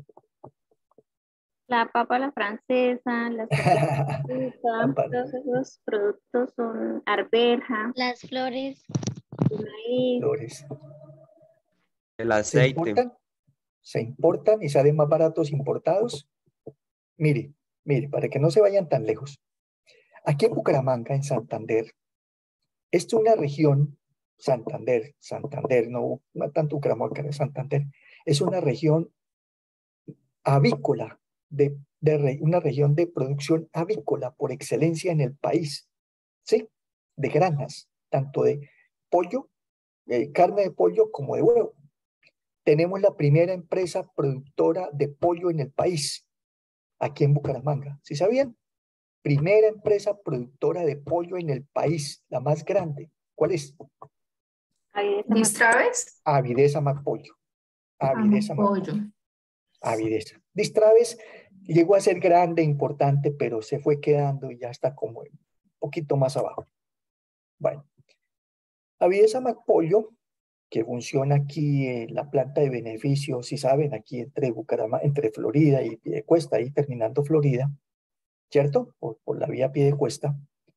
La papa, la francesa, la todos esos productos son arveja, Las flores. maíz. Flores. El aceite. Se importan y salen más baratos importados. Mire, para que no se vayan tan lejos. Aquí en Bucaramanga, en Santander, esto es una región, Santander, no tanto Bucaramanga, Santander, es una región avícola, una región de producción avícola por excelencia en el país, ¿sí? De granjas, tanto de pollo, carne de pollo como de huevo. Tenemos la primera empresa productora de pollo en el país, aquí en Bucaramanga. ¿Sí sabían? Primera empresa productora de pollo en el país, la más grande. ¿Cuál es? ¿Distraves? Avidesa Macpollo. Avidesa Pollo. Avidesa. Distraves llegó a ser grande, importante, pero se fue quedando y ya está como un poquito más abajo. Bueno, Avidesa Macpollo, que funciona aquí en la planta de beneficios, si saben, aquí entre Bucaramanga, entre Florida y Piedecuesta, ahí terminando Florida, ¿cierto? Por la vía Piedecuesta.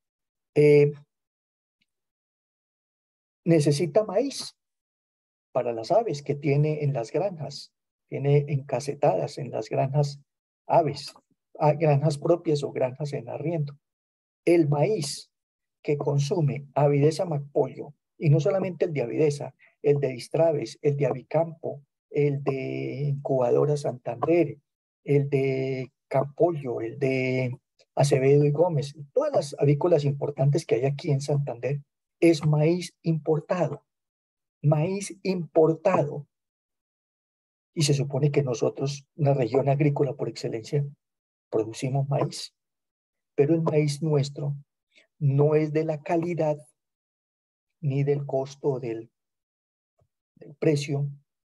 Necesita maíz para las aves que tiene en las granjas, tiene encasetadas en las granjas aves, granjas propias o granjas en arriendo. El maíz que consume Avidesa Macpollo, y no solamente el de Avidesa, el de Distraves, el de Avicampo, el de Incubadora Santander, el de Campollo, el de Acevedo y Gómez, todas las avícolas importantes que hay aquí en Santander, es maíz importado. Maíz importado. Y se supone que nosotros, una región agrícola por excelencia, producimos maíz. Pero el maíz nuestro no es de la calidad ni del costo del precio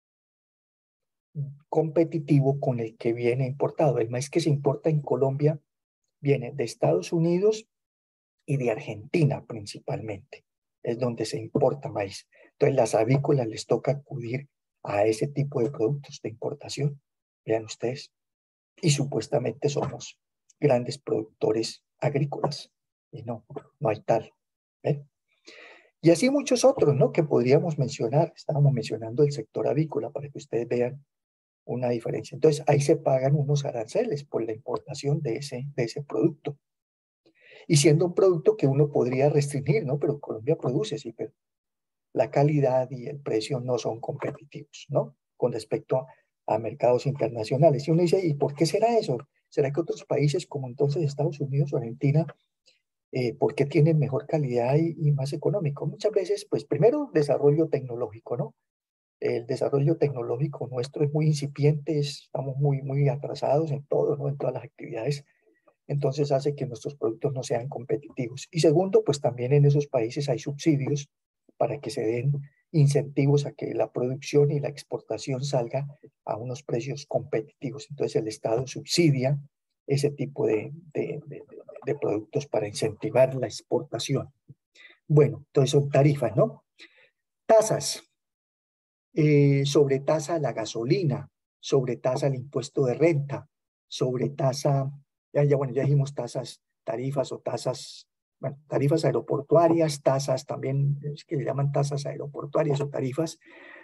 competitivo con el que viene importado. El maíz que se importa en Colombia viene de Estados Unidos y de Argentina principalmente. Es donde se importa maíz. Entonces, las avícolas les toca acudir a ese tipo de productos de importación. Vean ustedes. Y supuestamente somos grandes productores agrícolas. Y no hay tal. ¿Eh? Y así muchos otros, ¿no? Que podríamos mencionar. Estábamos mencionando el sector avícola para que ustedes vean una diferencia. Entonces, ahí se pagan unos aranceles por la importación de ese producto. Y siendo un producto que uno podría restringir, ¿no? Pero Colombia produce, sí, pero la calidad y el precio no son competitivos, ¿no? Con respecto a mercados internacionales. Y uno dice, ¿y por qué será eso? ¿Será que otros países como entonces Estados Unidos o Argentina, por qué tienen mejor calidad y más económico? Muchas veces, pues primero, desarrollo tecnológico, ¿no? El desarrollo tecnológico nuestro es muy incipiente, estamos muy atrasados en todo, ¿no? En todas las actividades. Entonces hace que nuestros productos no sean competitivos. Y segundo, pues también en esos países hay subsidios para que se den incentivos a que la producción y la exportación salga a unos precios competitivos. Entonces el Estado subsidia ese tipo de productos para incentivar la exportación. Bueno, entonces son tarifas, ¿no? Tasas. Sobretasa a la gasolina, sobretasa al impuesto de renta, sobretasa, ya dijimos tasas, tarifas o tasas, bueno, tarifas aeroportuarias, tasas también, es que le llaman tasas aeroportuarias o tasas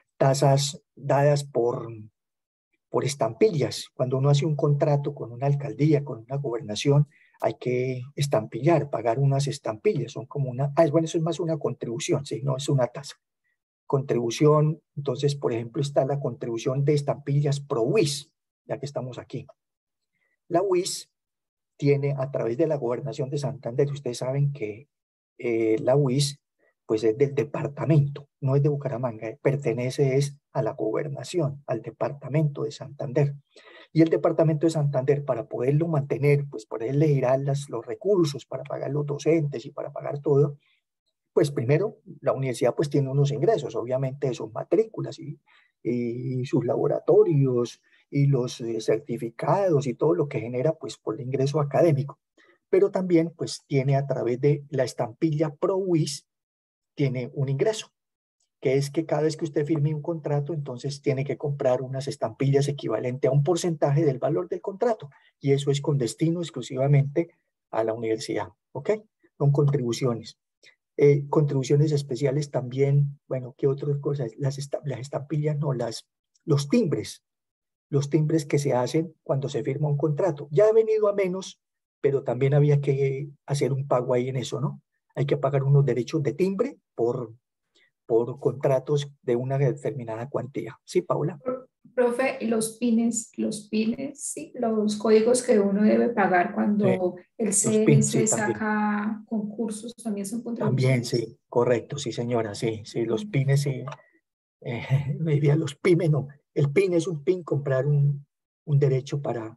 dadas por estampillas. Cuando uno hace un contrato con una alcaldía, con una gobernación, hay que estampillar, pagar unas estampillas, son como bueno, eso es más una contribución, sí, no es una tasa. Contribución, entonces, por ejemplo, está la contribución de estampillas ProWis, ya que estamos aquí. La WIS tiene, a través de la Gobernación de Santander, ustedes saben que la WIS, pues es del departamento, no es de Bucaramanga, pertenece a la gobernación, al departamento de Santander. Y el departamento de Santander, para poderlo mantener, pues poderle girar los recursos para pagar los docentes y para pagar todo, pues primero, la universidad pues tiene unos ingresos, obviamente sus matrículas y sus laboratorios y los certificados y todo lo que genera pues por el ingreso académico. Pero también pues tiene a través de la estampilla ProWis, tiene un ingreso, que es que cada vez que usted firme un contrato, entonces tiene que comprar unas estampillas equivalente a un porcentaje del valor del contrato. Y eso es con destino exclusivamente a la universidad, ¿ok? Son contribuciones. Contribuciones especiales también, bueno, ¿qué otras cosas? Las estampillas, no, los timbres que se hacen cuando se firma un contrato. Ya ha venido a menos, pero también había que hacer un pago ahí en eso, ¿no? Hay que pagar unos derechos de timbre por contratos de una determinada cuantía. ¿Sí, Paula? Profe, y los pines, sí, los códigos que uno debe pagar cuando el CNC sí, saca concursos, también son También, contribuciones. sí, correcto, sí, señora, sí, los pines, sí. Me diría los PIN, no. El PIN es un PIN, comprar un derecho para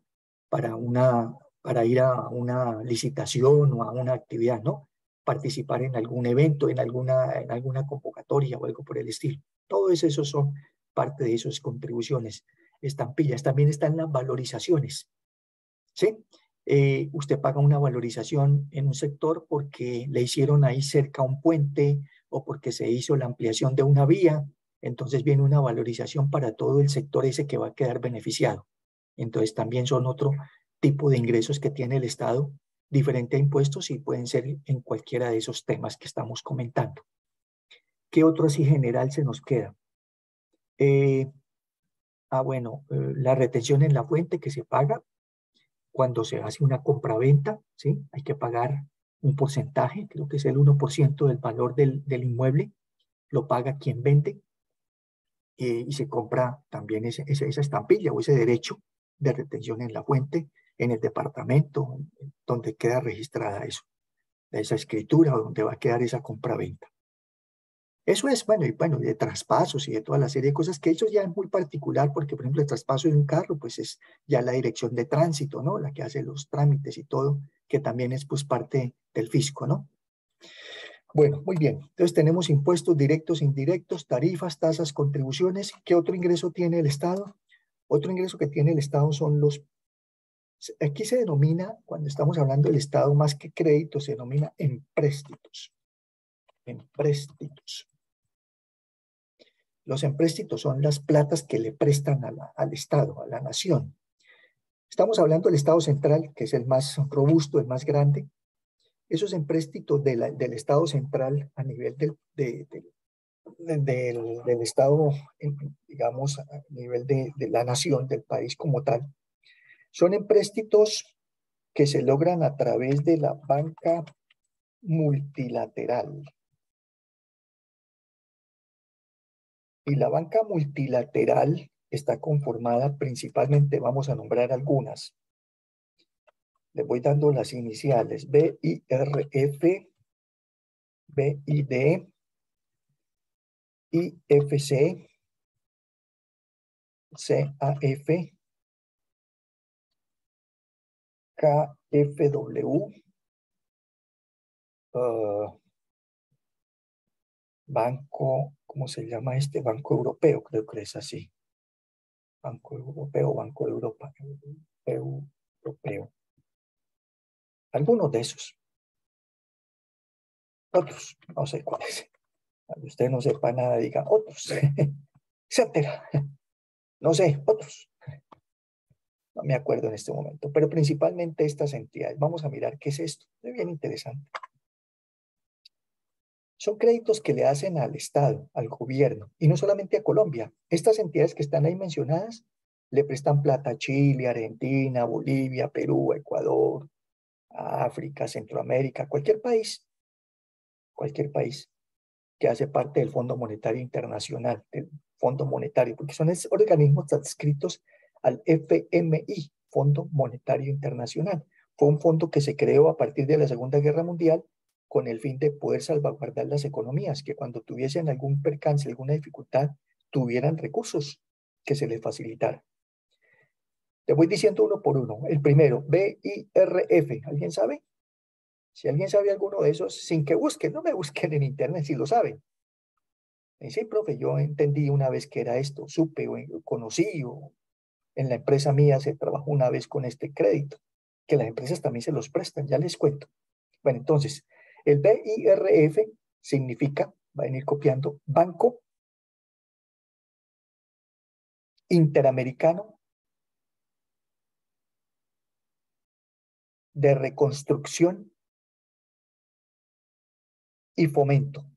ir a una licitación o a una actividad, ¿no? Participar en algún evento, en alguna convocatoria o algo por el estilo. Todo eso son parte de esas contribuciones. Estampillas. También están las valorizaciones, ¿sí? Usted paga una valorización en un sector porque le hicieron ahí cerca un puente o porque se hizo la ampliación de una vía. Entonces viene una valorización para todo el sector ese que va a quedar beneficiado. Entonces también son otro tipo de ingresos que tiene el Estado, diferente a impuestos y pueden ser en cualquiera de esos temas que estamos comentando. ¿Qué otro así general se nos queda? La retención en la fuente que se paga cuando se hace una compraventa, ¿sí? Hay que pagar un porcentaje, creo que es el 1% del valor del inmueble, lo paga quien vende y se compra también esa estampilla o ese derecho de retención en la fuente en el departamento donde queda registrada eso, esa escritura, donde va a quedar esa compra-venta. Eso es, bueno, y de traspasos y de toda la serie de cosas que eso ya es muy particular, porque, por ejemplo, el traspaso de un carro, pues es ya la dirección de tránsito, ¿no? La que hace los trámites y todo, que también es, pues, parte del fisco, ¿no? Bueno, muy bien. Entonces tenemos impuestos directos, indirectos, tarifas, tasas, contribuciones. ¿Qué otro ingreso tiene el Estado? Otro ingreso que tiene el Estado son los... Aquí se denomina, cuando estamos hablando del Estado, más que crédito, se denomina empréstitos. Empréstitos. Los empréstitos son las platas que le prestan al Estado, a la nación. Estamos hablando del Estado central, que es el más robusto, el más grande. Esos empréstitos del Estado central a nivel del Estado, digamos, a nivel de la nación, del país como tal, son empréstitos que se logran a través de la banca multilateral. Y la banca multilateral está conformada principalmente, vamos a nombrar algunas. Les voy dando las iniciales: BIRF, BID, IFC, CAF, KFW, Banco, ¿cómo se llama este? Banco Europeo, creo que es así. Banco Europeo, Banco de Europa, Europeo. Algunos de esos. Otros, no sé cuáles. Cuando usted no sepa nada, diga otros, etcétera. No sé, otros. No me acuerdo en este momento, pero principalmente estas entidades. Vamos a mirar qué es esto. Es bien interesante. Son créditos que le hacen al Estado, al gobierno, y no solamente a Colombia. Estas entidades que están ahí mencionadas le prestan plata a Chile, Argentina, Bolivia, Perú, Ecuador, África, Centroamérica, cualquier país que hace parte del Fondo Monetario Internacional, del Fondo Monetario, porque son organismos adscritos al FMI, Fondo Monetario Internacional. Fue un fondo que se creó a partir de la Segunda Guerra Mundial con el fin de poder salvaguardar las economías, que cuando tuviesen algún percance, alguna dificultad, tuvieran recursos que se les facilitara. Te voy diciendo uno por uno. El primero, BIRF. ¿Alguien sabe? Si alguien sabe alguno de esos, sin que busquen, no me busquen en internet si lo saben. Sí, profe, yo entendí una vez que era esto, supe o conocí, o en la empresa mía se trabajó una vez con este crédito, que las empresas también se los prestan, ya les cuento. Bueno, entonces, el BIRF significa, va a venir copiando, Banco Interamericano de Reconstrucción y Fomento.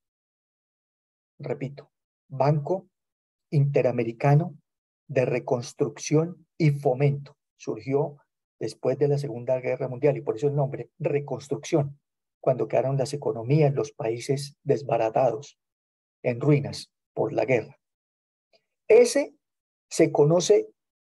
Repito, Banco Interamericano de Reconstrucción y Fomento. Surgió después de la Segunda Guerra Mundial y por eso el nombre, reconstrucción, cuando quedaron las economías, los países desbaratados, en ruinas por la guerra. Ese se conoce,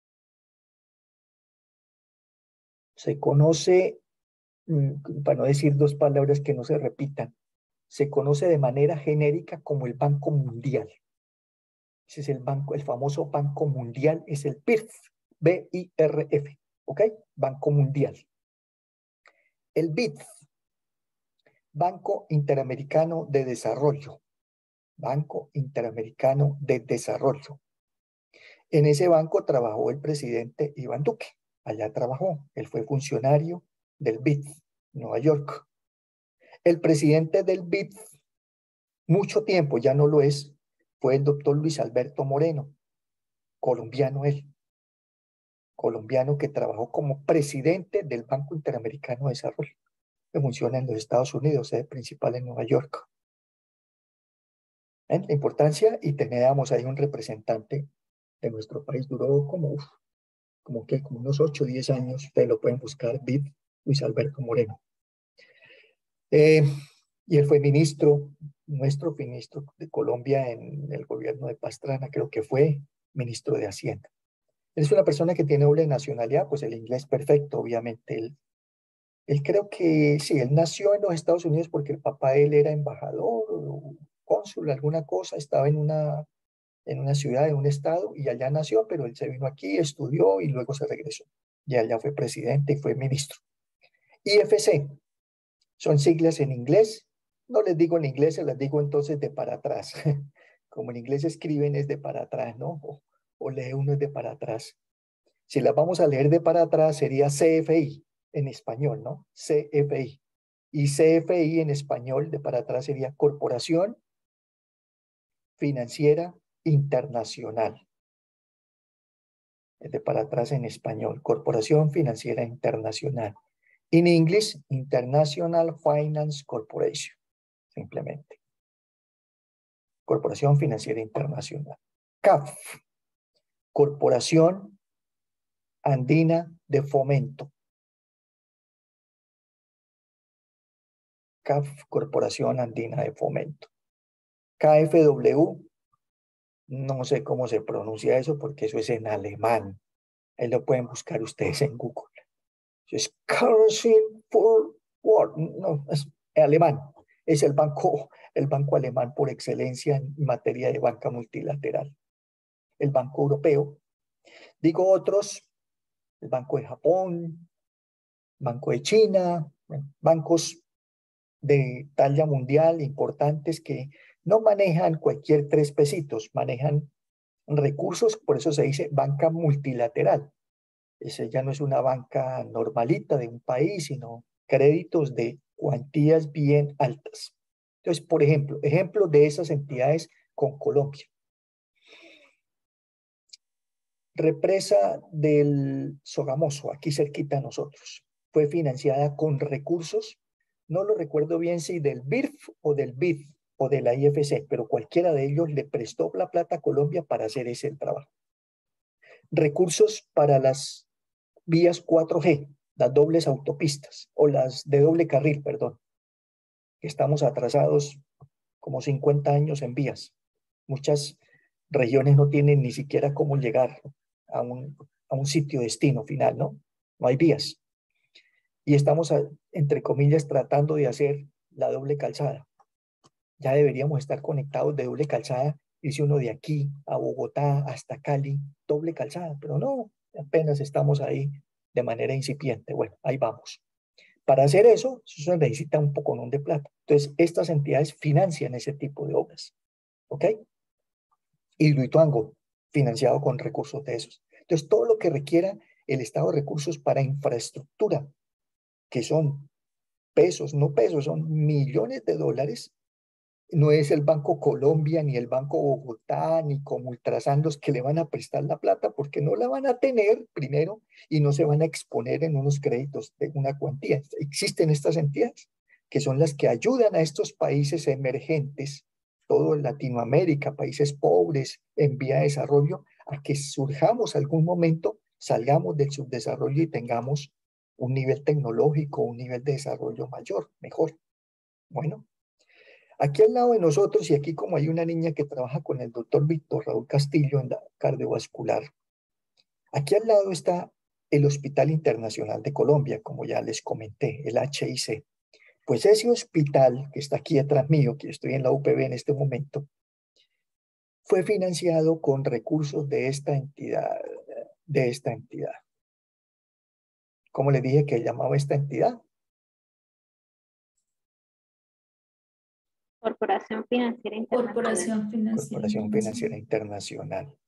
para no decir dos palabras que no se repitan, se conoce de manera genérica como el Banco Mundial. Ese es el banco, el famoso Banco Mundial, es el BIRF, B-I-R-F, ¿ok? Banco Mundial. El BID, Banco Interamericano de Desarrollo. Banco Interamericano de Desarrollo. En ese banco trabajó el presidente Iván Duque. Allá trabajó. Él fue funcionario del BID, Nueva York. El presidente del BID, mucho tiempo, ya no lo es, fue el doctor Luis Alberto Moreno, colombiano él. Colombiano que trabajó como presidente del Banco Interamericano de Desarrollo, que funciona en los Estados Unidos, sede principal en Nueva York. La importancia, y teníamos ahí un representante de nuestro país, duró como unos 8 o 10 años, ustedes lo pueden buscar, BID, Luis Alberto Moreno. Y él fue nuestro ministro de Colombia en el gobierno de Pastrana, creo que fue ministro de Hacienda. Es una persona que tiene doble nacionalidad, pues el inglés perfecto, obviamente. Él creo que sí, él nació en los Estados Unidos porque el papá de él era embajador o cónsul, alguna cosa, estaba en una ciudad, en un estado, y allá nació, pero él se vino aquí, estudió y luego se regresó. Y allá fue presidente y fue ministro. IFC, son siglas en inglés. No les digo en inglés, se las digo entonces de para atrás. Como en inglés escriben es de para atrás, ¿no? O lee uno es de para atrás. Si las vamos a leer de para atrás sería CFI en español, ¿no? CFI. Y CFI en español de para atrás sería Corporación Financiera Internacional. Es de para atrás en español. Corporación Financiera Internacional. En inglés, International Finance Corporation. Simplemente. Corporación Financiera Internacional. CAF. Corporación Andina de Fomento. CAF, Corporación Andina de Fomento. KfW, no sé cómo se pronuncia eso porque eso es en alemán. Ahí lo pueden buscar ustedes en Google. Es Currency for World, no, es alemán. Es el banco alemán por excelencia en materia de banca multilateral. El Banco Europeo. Digo otros, el Banco de Japón, Banco de China, bancos de talla mundial importantes que no manejan cualquier 3 pesitos, manejan recursos, por eso se dice banca multilateral. Ese ya no es una banca normalita de un país, sino créditos de cuantías bien altas. Entonces, por ejemplo, ejemplos de esas entidades con Colombia. Represa del Sogamoso, aquí cerquita a nosotros, fue financiada con recursos, no lo recuerdo bien si del BIRF o del BID o de la IFC, pero cualquiera de ellos le prestó la plata a Colombia para hacer ese trabajo. Recursos para las vías 4G, las dobles autopistas, o las de doble carril, perdón, que estamos atrasados como 50 años en vías. Muchas regiones no tienen ni siquiera cómo llegar a un sitio destino final, ¿no? No hay vías. Y estamos, entre comillas, tratando de hacer la doble calzada. Ya deberíamos estar conectados de doble calzada, dice uno de aquí a Bogotá hasta Cali, doble calzada, pero no, apenas estamos ahí de manera incipiente. Bueno, ahí vamos. Para hacer eso se necesita un poconón de plata. Entonces, estas entidades financian ese tipo de obras. ¿Ok? Y Hidroituango, financiado con recursos de esos. Entonces, todo lo que requiera el Estado de recursos para infraestructura, que son pesos, no pesos, son millones de dólares, no es el Banco Colombia, ni el Banco Bogotá, ni como Ultrasan los que le van a prestar la plata, porque no la van a tener primero y no se van a exponer en unos créditos de una cuantía. Existen estas entidades que son las que ayudan a estos países emergentes, todo en Latinoamérica, países pobres en vía de desarrollo, a que surjamos algún momento, salgamos del subdesarrollo y tengamos un nivel tecnológico, un nivel de desarrollo mayor, mejor. Bueno, aquí al lado de nosotros, y aquí como hay una niña que trabaja con el doctor Víctor Raúl Castillo en la cardiovascular, aquí al lado está el Hospital Internacional de Colombia, como ya les comenté, el HIC. Pues ese hospital que está aquí detrás mío, que estoy en la UPB en este momento, fue financiado con recursos de esta entidad, ¿Cómo le dije que llamaba esta entidad? Corporación Financiera Internacional. Corporación Financiera Internacional.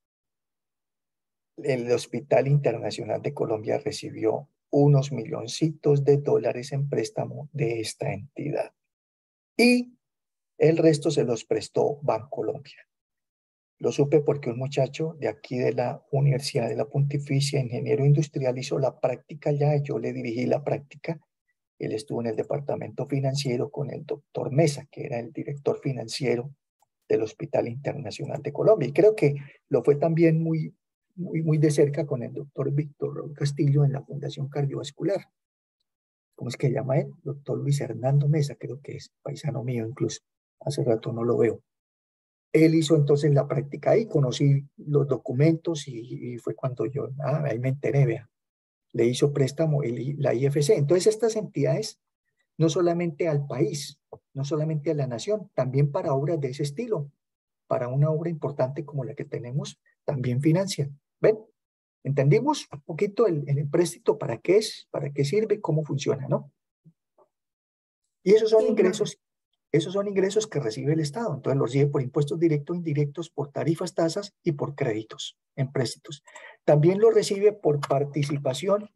El Hospital Internacional de Colombia recibió unos milloncitos de dólares en préstamo de esta entidad. Y el resto se los prestó Bancolombia. Lo supe porque un muchacho de aquí de la Universidad de la Pontificia, ingeniero industrial, hizo la práctica allá. Yo le dirigí la práctica. Él estuvo en el departamento financiero con el doctor Mesa, que era el director financiero del Hospital Internacional de Colombia. Y creo que lo fue también muy de cerca con el doctor Víctor Raúl Castillo en la Fundación Cardiovascular. ¿Cómo es que llama él? Doctor Luis Hernando Mesa, creo que es paisano mío incluso. Hace rato no lo veo. Él hizo entonces la práctica ahí, conocí los documentos y fue cuando yo, ahí me enteré, vea, le hizo préstamo la IFC. Entonces estas entidades, no solamente al país, no solamente a la nación, también para obras de ese estilo, para una obra importante como la que tenemos, también financian. ¿Ven? ¿Entendimos un poquito el empréstito para qué es, para qué sirve, cómo funciona, ¿no? Y esos son ingresos que recibe el Estado. Entonces los recibe por impuestos directos, indirectos, por tarifas, tasas y por créditos, empréstitos. También lo recibe por participación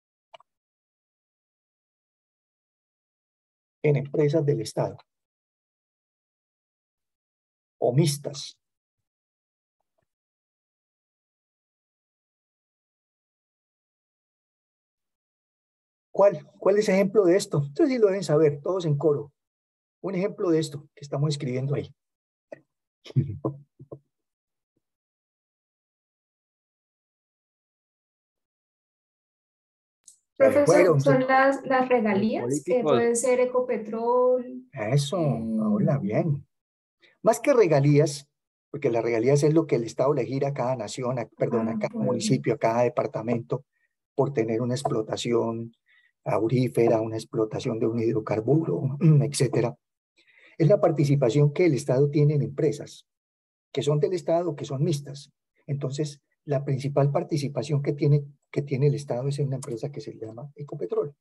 en empresas del Estado o mixtas. ¿Cuál es ejemplo de esto? Ustedes sí lo deben saber, todos en coro. Un ejemplo de esto que estamos escribiendo ahí. Profesor, son las regalías, que políticos. puede ser Ecopetrol. Eso, habla bien. Más que regalías, porque las regalías es lo que el Estado le gira a cada nación, a cada municipio, a cada departamento, por tener una explotación aurífera, una explotación de un hidrocarburo, etcétera. Es la participación que el Estado tiene en empresas, que son del Estado, que son mixtas. Entonces, la principal participación que tiene el Estado es en una empresa que se llama Ecopetrol.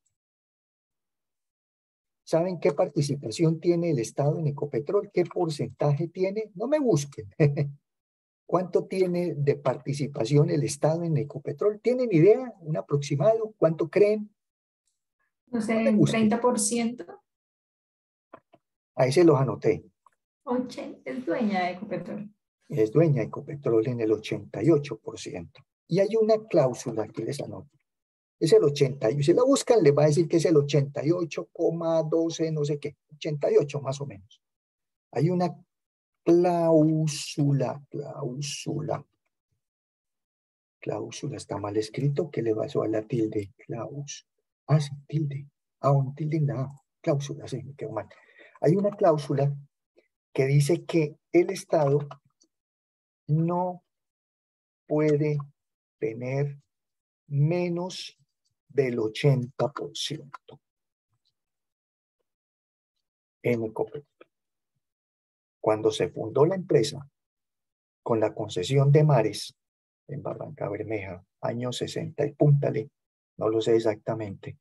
¿Saben qué participación tiene el Estado en Ecopetrol? ¿Qué porcentaje tiene? No me busquen. ¿Cuánto tiene de participación el Estado en Ecopetrol? ¿Tienen idea? ¿Un aproximado? ¿Cuánto creen? No sé, me busquen. 30%. Ahí se los anoté. Es dueña de Ecopetrol. Es dueña de Ecopetrol en el 88%. Y hay una cláusula que les anoto. Es el 80, y si la buscan les va a decir que es el 88,12, no sé qué, 88 más o menos. Hay una cláusula, está mal escrito, que le pasó a la tilde, sí, tilde, un tilde en la A, cláusula, sí, me quedó mal. Hay una cláusula que dice que el Estado no puede tener menos del 80% en Ecopetrol. Cuando se fundó la empresa con la concesión de mares en Barranca Bermeja, año 60 y púntale, no lo sé exactamente,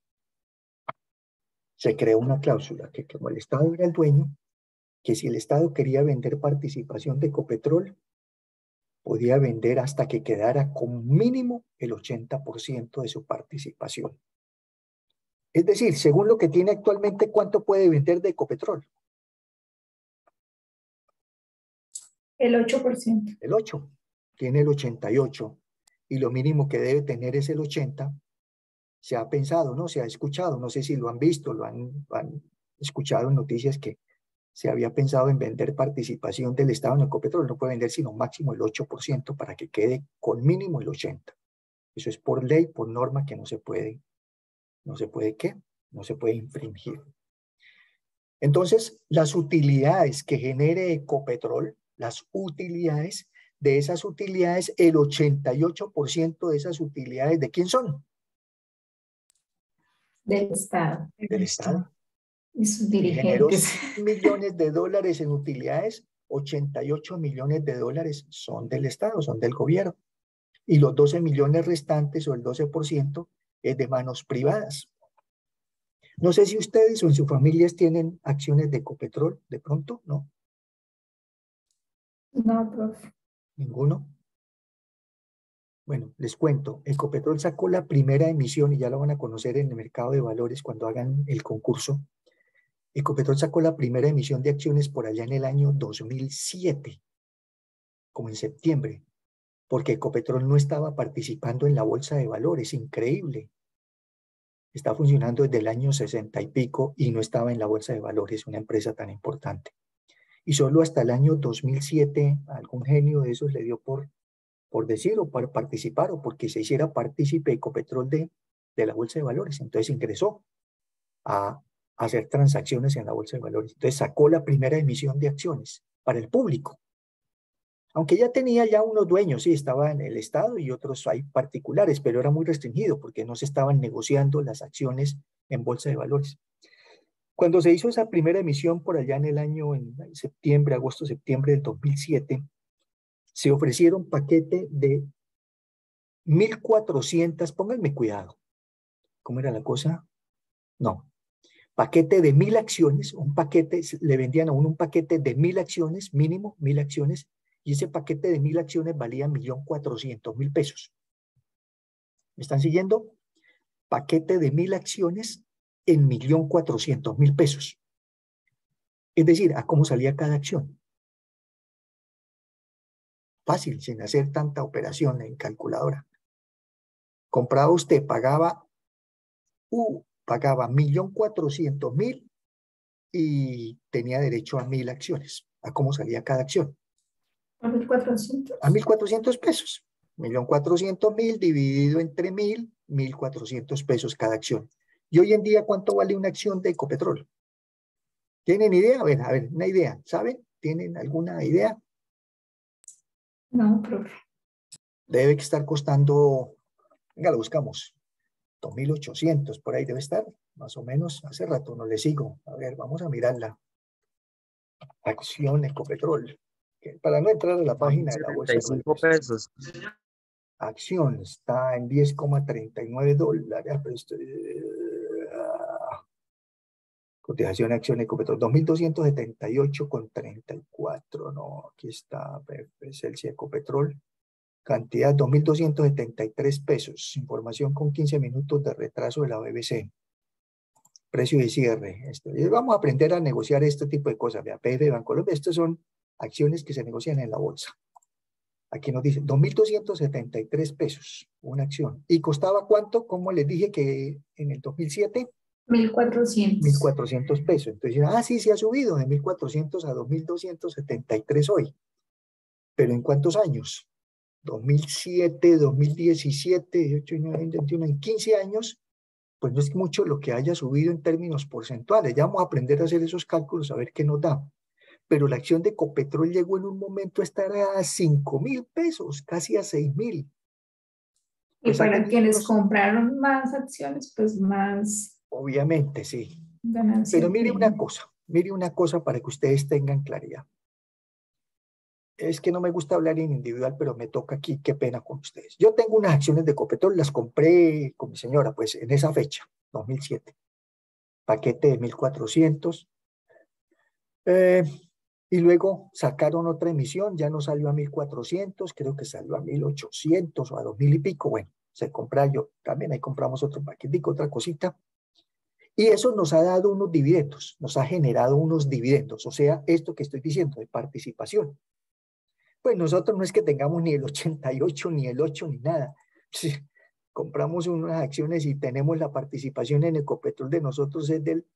se creó una cláusula que como el Estado era el dueño, que si el Estado quería vender participación de Ecopetrol, podía vender hasta que quedara con mínimo el 80% de su participación. Es decir, según lo que tiene actualmente, ¿cuánto puede vender de Ecopetrol? El 8%. El 8%. Tiene el 88%. Y lo mínimo que debe tener es el 80%. Se ha pensado, ¿no? Se ha escuchado, no sé si lo han visto, lo han escuchado en noticias que se había pensado en vender participación del Estado en Ecopetrol. No puede vender sino máximo el 8% para que quede con mínimo el 80%. Eso es por ley, por norma que no se puede ¿qué? No se puede infringir. Entonces, las utilidades que genere Ecopetrol, las utilidades, de esas utilidades, el 88% de esas utilidades, ¿de quién son? Del Estado. Del Estado. Y sus Generó dirigentes. $100 millones en utilidades, 88 millones de dólares son del Estado, son del gobierno. Y los 12 millones restantes, o el 12%, es de manos privadas. No sé si ustedes o en sus familias tienen acciones de Ecopetrol, de pronto, ¿no? No, profe. ¿Ninguno? Bueno, les cuento. Ecopetrol sacó la primera emisión, y ya lo van a conocer en el mercado de valores cuando hagan el concurso. Ecopetrol sacó la primera emisión de acciones por allá en el año 2007, como en septiembre, porque Ecopetrol no estaba participando en la bolsa de valores. Increíble. Está funcionando desde el año 60 y pico y no estaba en la bolsa de valores, una empresa tan importante. Y solo hasta el año 2007 algún genio de esos le dio por decir o para participar o porque se hiciera partícipe Ecopetrol de la bolsa de valores. Entonces ingresó a hacer transacciones en la bolsa de valores. Entonces sacó la primera emisión de acciones para el público. Aunque ya tenía ya unos dueños, sí, estaba en el Estado y otros hay particulares, pero era muy restringido porque no se estaban negociando las acciones en bolsa de valores. Cuando se hizo esa primera emisión por allá en el año, en septiembre, agosto, septiembre del 2007, se ofrecieron paquete de 1.400, pónganme cuidado, ¿cómo era la cosa? No, paquete de 1.000 acciones, un paquete, le vendían a uno un paquete de 1.000 acciones, mínimo 1.000 acciones, y ese paquete de 1.000 acciones valía 1.400.000 pesos. ¿Me están siguiendo? Paquete de 1.000 acciones en 1.400.000 pesos. Es decir, ¿a cómo salía cada acción? Fácil, sin hacer tanta operación en calculadora. Compraba usted, pagaba 1.400.000 y tenía derecho a 1.000 acciones. ¿A cómo salía cada acción? ¿A 1.400? A 1.400 pesos. 1.400.000 dividido entre 1.000, 1.400 pesos cada acción. ¿Y hoy en día cuánto vale una acción de Ecopetrol? ¿Tienen idea? A ver, una idea. ¿Saben? ¿Tienen alguna idea? No, profe. Debe estar costando, venga, lo buscamos, 2.800, por ahí debe estar, más o menos. Hace rato no le sigo. A ver, vamos a mirarla. Acción Ecopetrol. Para no entrar a la página de la bolsa. 75 pesos. Acción está en $10,39. Pero cotización de acción Ecopetrol, 2.278,34. No, aquí está, Celsius Ecopetrol. Cantidad 2.273 pesos. Información con 15 minutos de retraso de la BBC. Precio de cierre. Vamos a aprender a negociar este tipo de cosas. Vea, PF Bancolombia, estas son acciones que se negocian en la bolsa. Aquí nos dice 2.273 pesos una acción. ¿Y costaba cuánto? Como les dije que en el 2007. 1.400. 1.400 pesos. Entonces, sí, se ha subido de 1.400 a 2.273 hoy. ¿Pero en cuántos años? 2007, 2017, 18, 19, 21, en 15 años, pues no es mucho lo que haya subido en términos porcentuales. Ya vamos a aprender a hacer esos cálculos, a ver qué nos da. Pero la acción de Ecopetrol llegó en un momento a estar a 5.000 pesos, casi a 6.000. Y para quienes compraron más acciones, pues más. Obviamente, sí. Ganancia. Pero mire una cosa para que ustedes tengan claridad. Es que no me gusta hablar en individual, pero me toca aquí, qué pena con ustedes. Yo tengo unas acciones de Ecopetrol, las compré con mi señora, pues en esa fecha, 2007. Paquete de 1.400. Y luego sacaron otra emisión, ya no salió a 1.400, creo que salió a 1.800 o a 2.000 y pico. Bueno, se compra yo, también ahí compramos otro paquetico, otra cosita. Y eso nos ha dado unos dividendos, nos ha generado unos dividendos, o sea, esto que estoy diciendo de participación. Pues nosotros no es que tengamos ni el 88, ni el 8, ni nada. Sí, compramos unas acciones y tenemos la participación en Ecopetrol de nosotros es del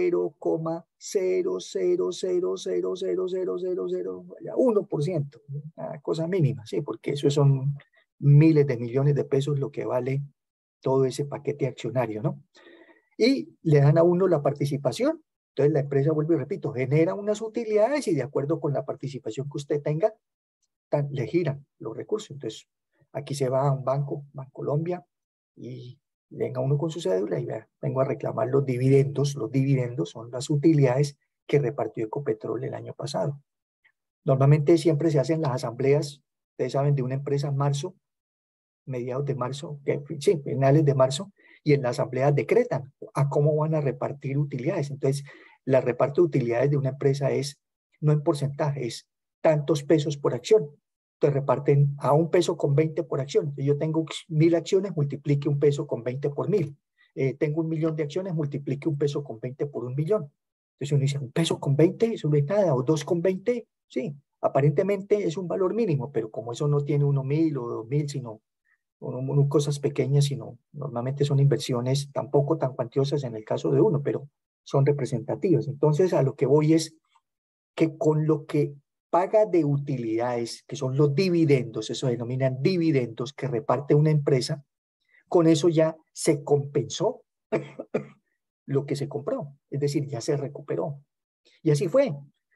0,000000001%, una cosa mínima, sí, porque eso son miles de millones de pesos lo que vale todo ese paquete accionario, ¿no? Y le dan a uno la participación. Entonces la empresa, vuelvo y repito, genera unas utilidades y de acuerdo con la participación que usted tenga, le giran los recursos. Entonces, aquí se va a un banco, Bancolombia, y venga uno con su cédula y vea, vengo a reclamar los dividendos. Los dividendos son las utilidades que repartió Ecopetrol el año pasado. Normalmente siempre se hacen las asambleas, ustedes saben, de una empresa en marzo, mediados de marzo, sí, finales de marzo, y en la asamblea decretan a cómo van a repartir utilidades. Entonces, la reparto de utilidades de una empresa es, no en porcentaje, es tantos pesos por acción. Entonces reparten a $1.20 por acción. Yo tengo 1.000 acciones, multiplique $1 con 20 por 1.000. Tengo 1.000.000 de acciones, multiplique $1 con 20 por 1.000.000. Entonces uno dice, $1 con 20, eso no es nada, o 2 con 20, sí, aparentemente es un valor mínimo, pero como eso no tiene 1.000 o 2.000, sino cosas pequeñas, sino normalmente son inversiones tampoco tan cuantiosas en el caso de uno, pero son representativas. Entonces a lo que voy es que con lo que paga de utilidades, que son los dividendos, eso denominan dividendos que reparte una empresa, con eso ya se compensó lo que se compró, es decir, ya se recuperó. Y así fue.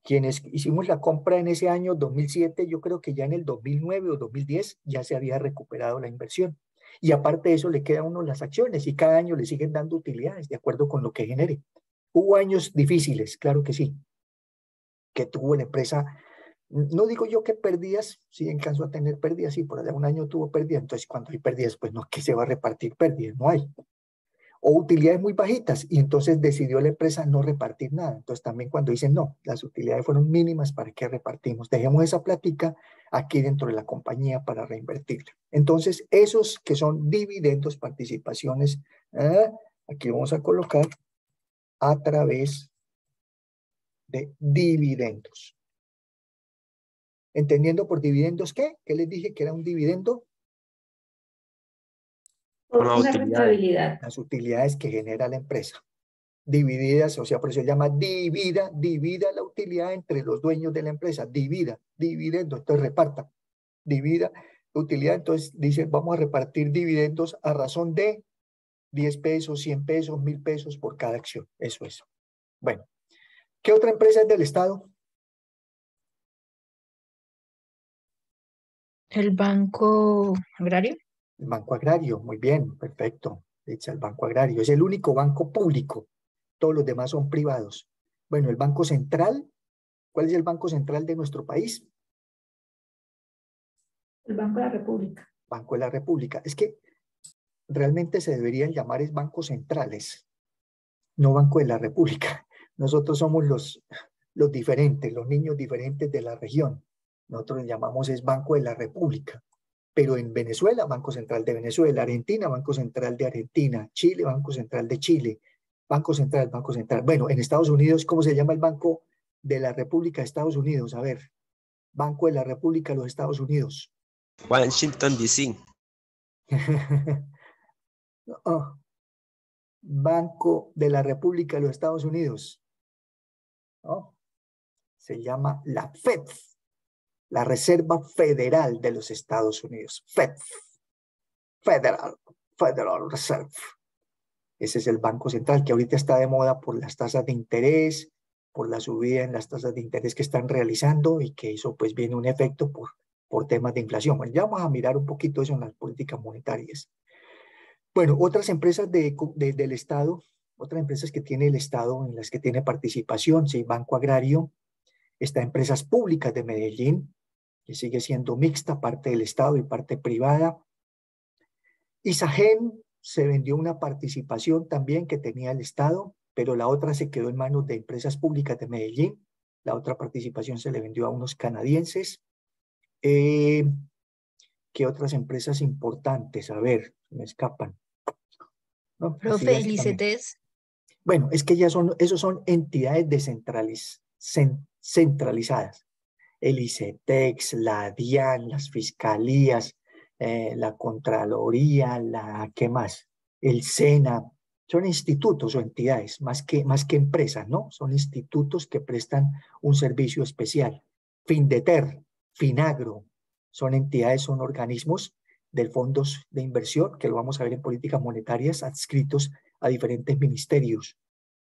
Quienes hicimos la compra en ese año 2007, yo creo que ya en el 2009 o 2010 ya se había recuperado la inversión. Y aparte de eso le queda a uno las acciones y cada año le siguen dando utilidades de acuerdo con lo que genere. Hubo años difíciles, claro que sí, que tuvo la empresa. No digo yo que pérdidas, sí alcanzó a tener pérdidas, sí, por allá un año tuvo pérdidas, entonces cuando hay pérdidas, pues no, ¿qué se va a repartir pérdidas? No hay. O utilidades muy bajitas, y entonces decidió la empresa no repartir nada. Entonces también cuando dicen, no, las utilidades fueron mínimas, ¿para qué repartimos? Dejemos esa plática aquí dentro de la compañía para reinvertirla. Entonces, esos que son dividendos, participaciones, aquí vamos a colocar a través de dividendos. ¿Entendiendo por dividendos qué? ¿Qué les dije que era un dividendo? Una rentabilidad. Las utilidades que genera la empresa. Divididas, o sea, por eso se llama divida la utilidad entre los dueños de la empresa. Dividendo, entonces reparta. Divida la utilidad, entonces dice, vamos a repartir dividendos a razón de 10 pesos, 100 pesos, 1000 pesos por cada acción. Eso es. Bueno, ¿qué otra empresa es del Estado? El Banco Agrario. El Banco Agrario, muy bien, perfecto. El Banco Agrario es el único banco público. Todos los demás son privados. Bueno, el Banco Central, ¿cuál es el Banco Central de nuestro país? El Banco de la República. Banco de la República. Es que realmente se deberían llamar es bancos centrales, no Banco de la República. Nosotros somos los diferentes, los niños diferentes de la región. Nosotros le llamamos es Banco de la República. Pero en Venezuela, Banco Central de Venezuela; Argentina, Banco Central de Argentina; Chile, Banco Central de Chile; Banco Central, Banco Central. Bueno, en Estados Unidos, ¿cómo se llama el Banco de la República de Estados Unidos? A ver, Banco de la República de los Estados Unidos. Washington, D.C. Oh, Banco de la República de los Estados Unidos. Oh, se llama la Fed, la Reserva Federal de los Estados Unidos. Federal Reserve. Ese es el Banco Central, que ahorita está de moda por las tasas de interés, por la subida en las tasas de interés que están realizando, y que eso pues viene un efecto por temas de inflación. Bueno, ya vamos a mirar un poquito eso en las políticas monetarias. Bueno, otras empresas del Estado, otras empresas que tiene el Estado, en las que tiene participación, sí, Banco Agrario, está Empresas Públicas de Medellín, que sigue siendo mixta, parte del Estado y parte privada. Isagen se vendió una participación también que tenía el Estado, pero la otra se quedó en manos de Empresas Públicas de Medellín. La otra participación se le vendió a unos canadienses. ¿Qué otras empresas importantes? A ver, me escapan. ¿No? Profe, el ICETEX. Bueno, es que ya esos son entidades centralizadas. El ICETEX, la DIAN, las fiscalías, la Contraloría, ¿qué más? El SENA. Son institutos o entidades, más que empresas, ¿no? Son institutos que prestan un servicio especial. Findeter, Finagro, son entidades, son organismos de fondos de inversión, que lo vamos a ver en políticas monetarias, adscritos a diferentes ministerios.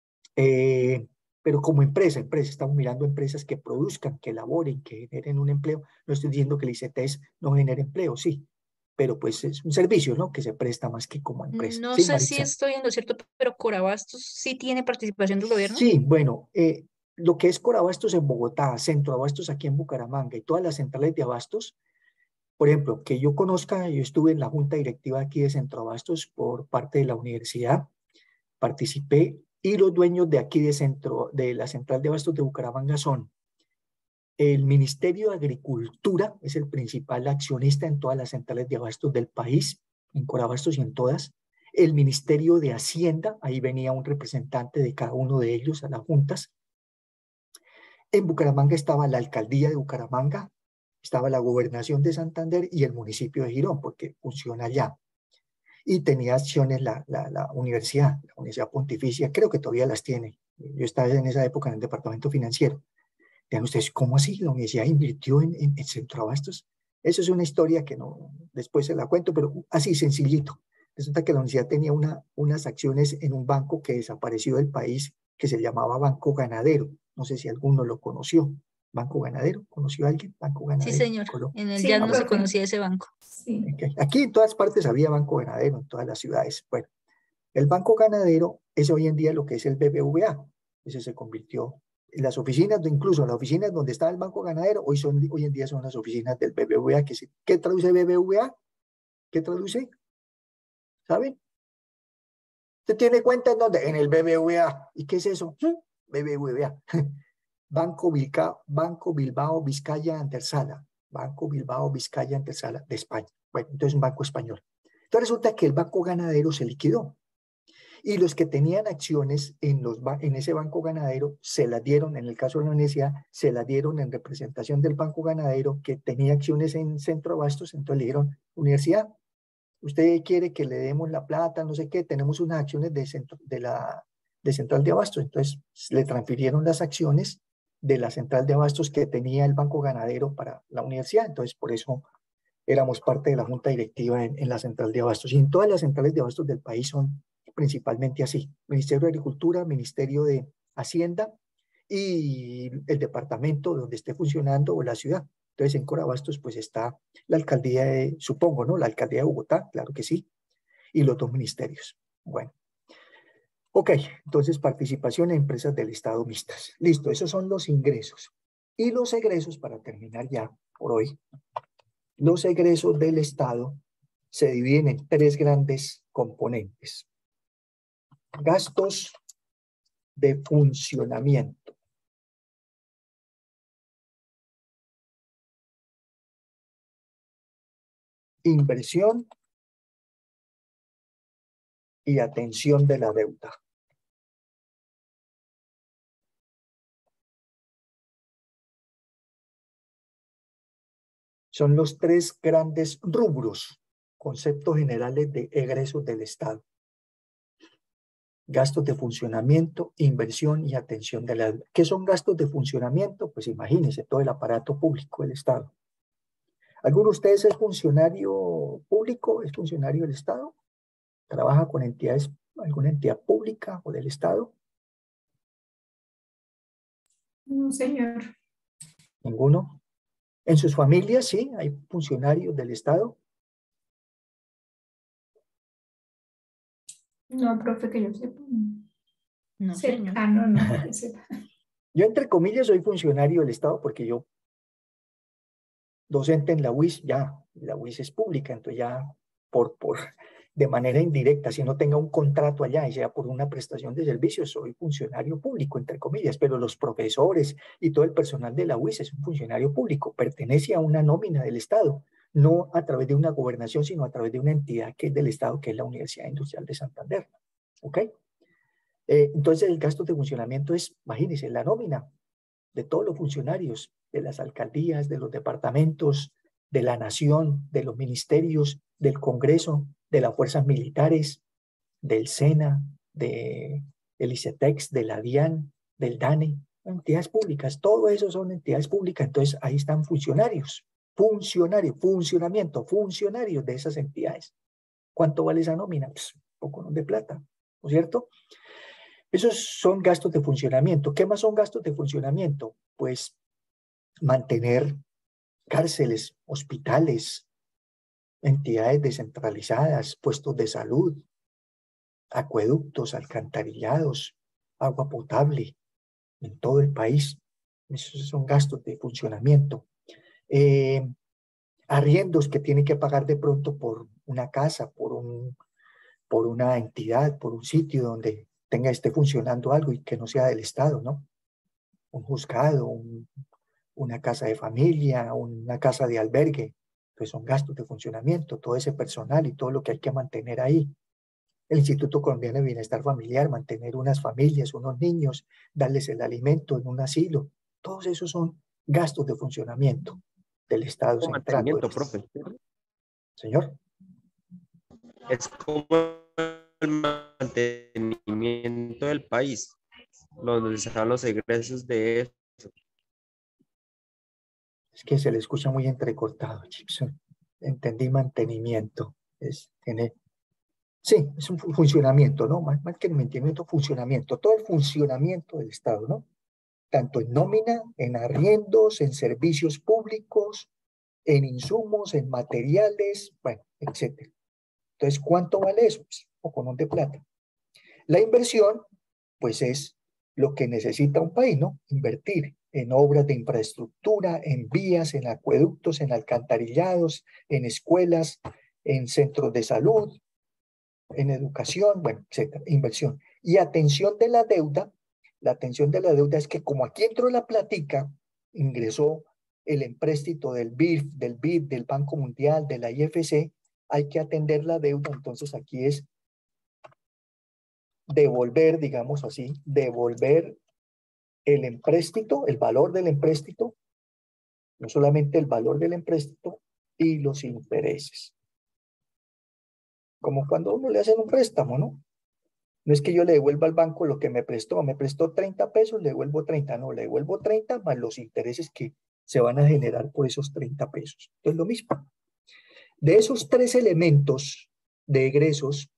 Pero como empresa, estamos mirando empresas que produzcan, que elaboren, que generen un empleo. No estoy diciendo que el ICETEX no genere empleo, sí, pero pues es un servicio, ¿no?, que se presta más que como empresa. No ¿Sí, sé si Maritza? estoy en lo cierto, pero Corabastos sí tiene participación del gobierno. Sí, bueno, lo que es Corabastos en Bogotá, Centroabastos aquí en Bucaramanga y todas las centrales de abastos, por ejemplo, que yo conozca, yo estuve en la junta directiva aquí de Centroabastos por parte de la universidad, participé, y los dueños de aquí de la central de abastos de Bucaramanga son el Ministerio de Agricultura, es el principal accionista en todas las centrales de abastos del país, en Corabastos y en todas. El Ministerio de Hacienda, ahí venía un representante de cada uno de ellos a las juntas. En Bucaramanga estaba la Alcaldía de Bucaramanga, estaba la Gobernación de Santander y el municipio de Girón, porque funciona allá. Y tenía acciones la Universidad Pontificia, creo que todavía las tiene. Yo estaba en esa época en el departamento financiero. Vean ustedes, ¿cómo así? La universidad invirtió en Centroabastos. Eso es una historia que no, después se la cuento, pero así sencillito. Resulta que la universidad tenía unas acciones en un banco que desapareció del país, que se llamaba Banco Ganadero, No sé si alguno lo conoció. Banco Ganadero, ¿conoció a alguien? Banco Sí, Ganadero. señor. Colombia. En el Sí, llano se profe. conocía ese banco. Sí. Okay. Aquí en todas partes había Banco Ganadero, en todas las ciudades. Bueno, el Banco Ganadero es hoy en día lo que es el BBVA. Ese se convirtió en las oficinas, incluso las oficinas donde estaba el Banco Ganadero, hoy en día son las oficinas del BBVA. ¿Qué traduce BBVA? ¿Qué traduce? ¿Saben? ¿Usted tiene cuenta en dónde? En el BBVA. ¿Y qué es eso? BBVA. Banco Bilbao Vizcaya Antesala. Banco Bilbao Vizcaya Antesala de España. Bueno, entonces un banco español. Entonces resulta que el Banco Ganadero se liquidó. Y los que tenían acciones en ese Banco Ganadero se las dieron, en el caso de la universidad, se las dieron en representación del Banco Ganadero que tenía acciones en Centro Abastos. Entonces le dijeron, universidad, usted quiere que le demos la plata, no sé qué, tenemos unas acciones de Central de Abastos. Entonces le transfirieron las acciones de la Central de Abastos que tenía el Banco Ganadero para la universidad. Entonces por eso éramos parte de la junta directiva en la Central de Abastos. Y en todas las centrales de abastos del país son principalmente así: Ministerio de Agricultura, Ministerio de Hacienda y el departamento donde esté funcionando o la ciudad. Entonces en Corabastos pues está la alcaldía supongo, ¿no? La alcaldía de Bogotá, claro que sí, y los dos ministerios. Bueno. Ok, entonces participación en empresas del Estado mixtas. Listo, esos son los ingresos. Y los egresos, para terminar ya por hoy, los egresos del Estado se dividen en tres grandes componentes. Gastos de funcionamiento. Inversión y atención de la deuda. Son los tres grandes rubros, conceptos generales de egresos del Estado. Gastos de funcionamiento, inversión y atención de la deuda. ¿Qué son gastos de funcionamiento? Pues imagínense todo el aparato público del Estado. ¿Alguno de ustedes es funcionario público? ¿Es funcionario del Estado? ¿Trabaja con entidades, alguna entidad pública o del Estado? No, señor. ¿Ninguno? ¿En sus familias sí hay funcionarios del Estado? No, profe, que yo sepa. No, señor. Cercano, no, que sepa. Yo, entre comillas, soy funcionario del Estado porque yo, docente en la UIS, ya, la UIS es pública, entonces ya de manera indirecta, si no tenga un contrato allá y sea por una prestación de servicios, soy funcionario público, entre comillas, pero los profesores y todo el personal de la UIS es un funcionario público, pertenece a una nómina del Estado, no a través de una gobernación, sino a través de una entidad que es del Estado, que es la Universidad Industrial de Santander. ¿Ok? Entonces el gasto de funcionamiento es, imagínense, la nómina de todos los funcionarios, de las alcaldías, de los departamentos, de la nación, de los ministerios, del Congreso, de las fuerzas militares, del SENA, del ICETEX, de la DIAN, del DANE, entidades públicas, todo eso son entidades públicas. Entonces ahí están funcionarios, funcionarios de esas entidades. ¿Cuánto vale esa nómina? Pues un poco de plata, ¿no es cierto? Esos son gastos de funcionamiento. ¿Qué más son gastos de funcionamiento? Pues mantener cárceles, hospitales, entidades descentralizadas, puestos de salud, acueductos, alcantarillados, agua potable en todo el país. Esos son gastos de funcionamiento. Arriendos que tiene que pagar de pronto por una casa, por una entidad, por un sitio donde esté funcionando algo y que no sea del Estado, ¿no? Un juzgado, una casa de familia, una casa de albergue, pues son gastos de funcionamiento, todo ese personal y todo lo que hay que mantener ahí. El Instituto Colombiano de Bienestar Familiar, mantener unas familias, unos niños, darles el alimento en un asilo, todos esos son gastos de funcionamiento del Estado central. Mantenimiento, profe. Señor. Es como el mantenimiento del país, donde se dan los egresos de eso. Es que se le escucha muy entrecortado, Gibson. Entendí mantenimiento. Sí, es un funcionamiento, ¿no? Más que mantenimiento, funcionamiento. Todo el funcionamiento del Estado, ¿no? tanto en nómina, en arriendos, en servicios públicos, en insumos, en materiales, bueno, etc. Entonces, ¿cuánto vale eso? Pues, un poco de plata. La inversión, pues es lo que necesita un país, ¿no? Invertir en obras de infraestructura, en vías, en acueductos, en alcantarillados, en escuelas, en centros de salud, en educación, bueno, etcétera, inversión. Y atención de la deuda, la atención de la deuda es que como aquí entró la platica, ingresó el empréstito del BID, del Banco Mundial, de la IFC, hay que atender la deuda, entonces aquí es devolver, digamos así, devolver el empréstito, el valor del empréstito, no solamente el valor del empréstito y los intereses. Como cuando uno le hacen un préstamo, ¿no? No es que yo le devuelva al banco lo que me prestó 30 pesos, le devuelvo 30, no, le devuelvo 30 más los intereses que se van a generar por esos 30 pesos. Entonces lo mismo. De esos tres elementos de egresos,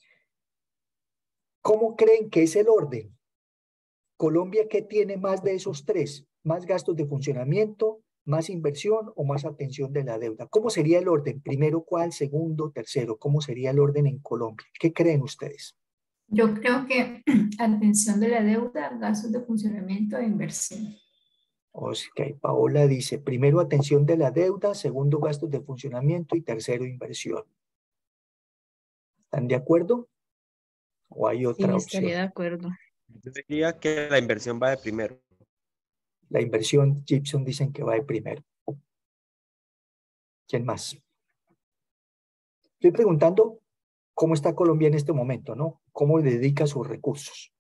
¿cómo creen que es el orden? Colombia, ¿qué tiene más de esos tres? ¿Más gastos de funcionamiento, más inversión o más atención de la deuda? ¿Cómo sería el orden? Primero, ¿cuál? Segundo, tercero. ¿Cómo sería el orden en Colombia? ¿Qué creen ustedes? Yo creo que atención de la deuda, gastos de funcionamiento e inversión. Ok, Paola dice, primero atención de la deuda, segundo gastos de funcionamiento y tercero inversión. ¿Están de acuerdo? ¿O hay otra opción? Estaría de acuerdo. Yo diría que la inversión va de primero. La inversión, Gibson dicen que va de primero. ¿Quién más? Estoy preguntando cómo está Colombia en este momento, ¿no? ¿Cómo dedica sus recursos?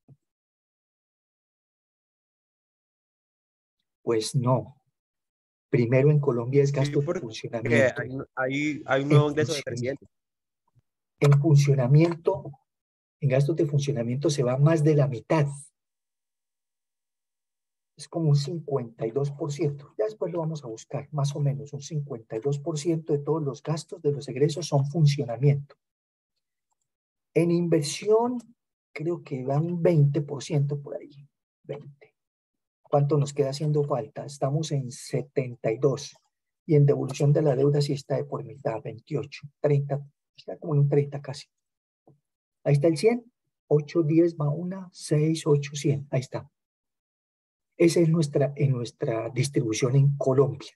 Pues no. Primero en Colombia es gasto de funcionamiento. Hay un nuevo ingreso de presidente. En funcionamiento, en gastos de funcionamiento se va más de la mitad. Es como un 52%. Ya después lo vamos a buscar, más o menos un 52% de todos los gastos de los egresos son funcionamiento. En inversión, creo que va un 20% por ahí. 20. ¿Cuánto nos queda haciendo falta? Estamos en 72. Y en devolución de la deuda sí está de por mitad, 28, 30, está como en un 30 casi. Ahí está el 100, 8, 10 va 1, 6, 8, 100. Ahí está. Esa es nuestra distribución en Colombia.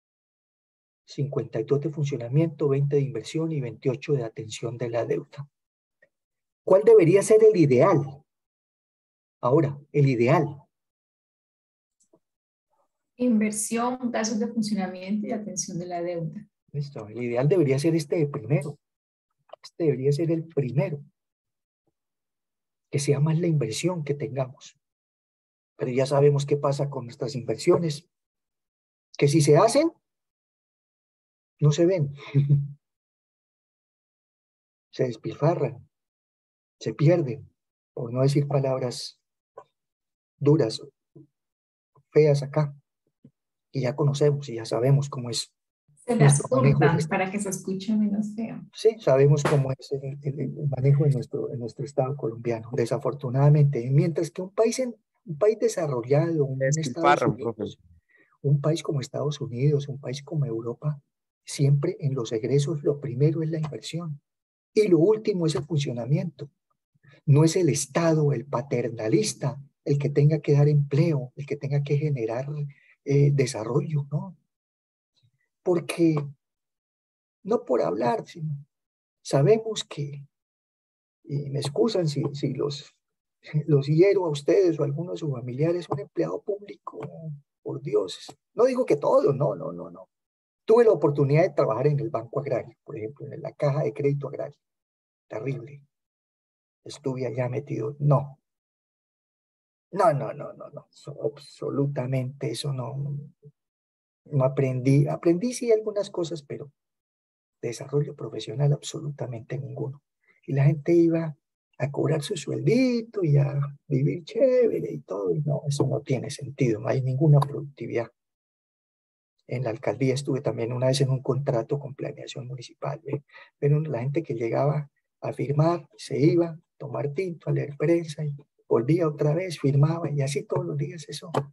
52 de funcionamiento, 20 de inversión y 28 de atención de la deuda. ¿Cuál debería ser el ideal? Ahora, el ideal. Inversión, gastos de funcionamiento y atención de la deuda. Listo. El ideal debería ser este de primero. Este debería ser el primero. Que sea más la inversión que tengamos. Pero ya sabemos qué pasa con nuestras inversiones. Que si se hacen, no se ven. Se despilfarran. Se pierden. Por no decir palabras duras, feas acá. Y ya conocemos y ya sabemos cómo es. Se las hurtan para que se escuche menos feo. Sí, sabemos cómo es el manejo en nuestro estado colombiano, desafortunadamente. Mientras que un país desarrollado, un país como Estados Unidos, un país como Europa, siempre en los egresos lo primero es la inversión y lo último es el funcionamiento. No es el Estado, el paternalista, el que tenga que dar empleo, el que tenga que generar desarrollo, ¿no? Porque, no por hablar, sino sabemos que, y me excusan si los hiero a ustedes o a algunos de sus familiares, un empleado público, por Dios. No digo que todos, no. Tuve la oportunidad de trabajar en el Banco Agrario, por ejemplo, en la Caja de Crédito Agrario. Terrible. Estuve allá metido. No. Absolutamente eso no aprendí. Aprendí sí algunas cosas, pero desarrollo profesional absolutamente ninguno. Y la gente iba a cobrar su sueldito y a vivir chévere y todo. Y no, eso no tiene sentido, no hay ninguna productividad. En la alcaldía estuve también una vez en un contrato con planeación municipal. Pero la gente que llegaba a firmar, se iba a tomar tinto, a leer prensa y volvía otra vez, firmaba y así todos los días. Eso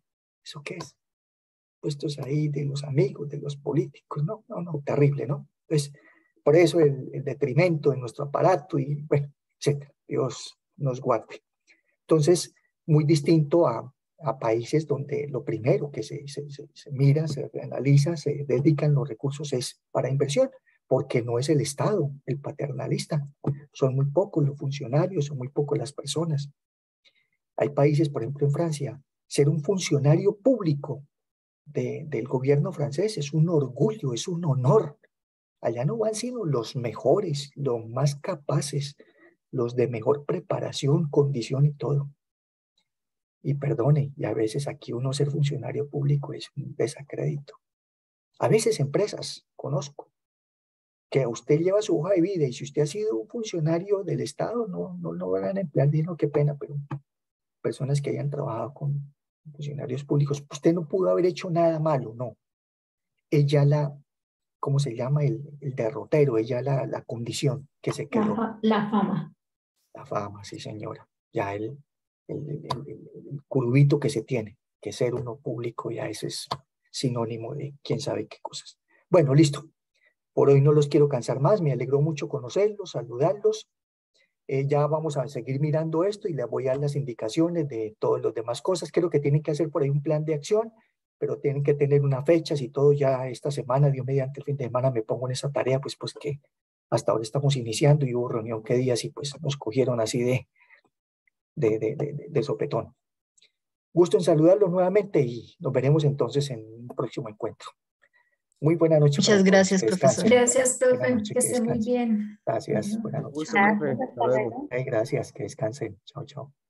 ¿Eso qué es? Puestos ahí de los amigos, de los políticos, no, terrible, ¿no? Entonces, por eso el detrimento de nuestro aparato y, bueno, etcétera. Dios nos guarde. Entonces, muy distinto a países donde lo primero que se mira, se analiza, se dedican los recursos es para inversión, porque no es el Estado el paternalista. Son muy pocos los funcionarios, son muy pocos las personas. Hay países, por ejemplo, en Francia, ser un funcionario público del gobierno francés es un orgullo, es un honor. Allá no van sino los mejores, los más capaces, los de mejor preparación, condición y todo. Y perdone, y a veces aquí uno ser funcionario público es un desacrédito. A veces empresas, conozco, que usted lleva su hoja de vida y si usted ha sido un funcionario del Estado, no van a emplear dinero, qué pena, pero personas que hayan trabajado con funcionarios públicos, usted no pudo haber hecho nada malo, no. Ella ¿cómo se llama? El derrotero, ella la condición que se quedó. La fama. La fama, sí señora. Ya el curvito que se tiene, que ser uno público, ya ese es sinónimo de quién sabe qué cosas. Bueno, listo. Por hoy no los quiero cansar más, me alegró mucho conocerlos, saludarlos. Ya vamos a seguir mirando esto y les voy a dar las indicaciones de todas las demás cosas. Creo que tienen que hacer por ahí un plan de acción, pero tienen que tener una fecha. Si todo ya esta semana, Dios mediante el fin de semana, me pongo en esa tarea, pues que hasta ahora estamos iniciando y hubo reunión qué días y pues nos cogieron así de sopetón. Gusto en saludarlos nuevamente y nos veremos entonces en un próximo encuentro. Muy buena noche. Muchas gracias, profesor. Gracias, profe. Que esté muy bien. Gracias. Buenas noches. Gusto, profe. Hasta Hasta luego. luego. Gracias. Que descansen. Chao, chao.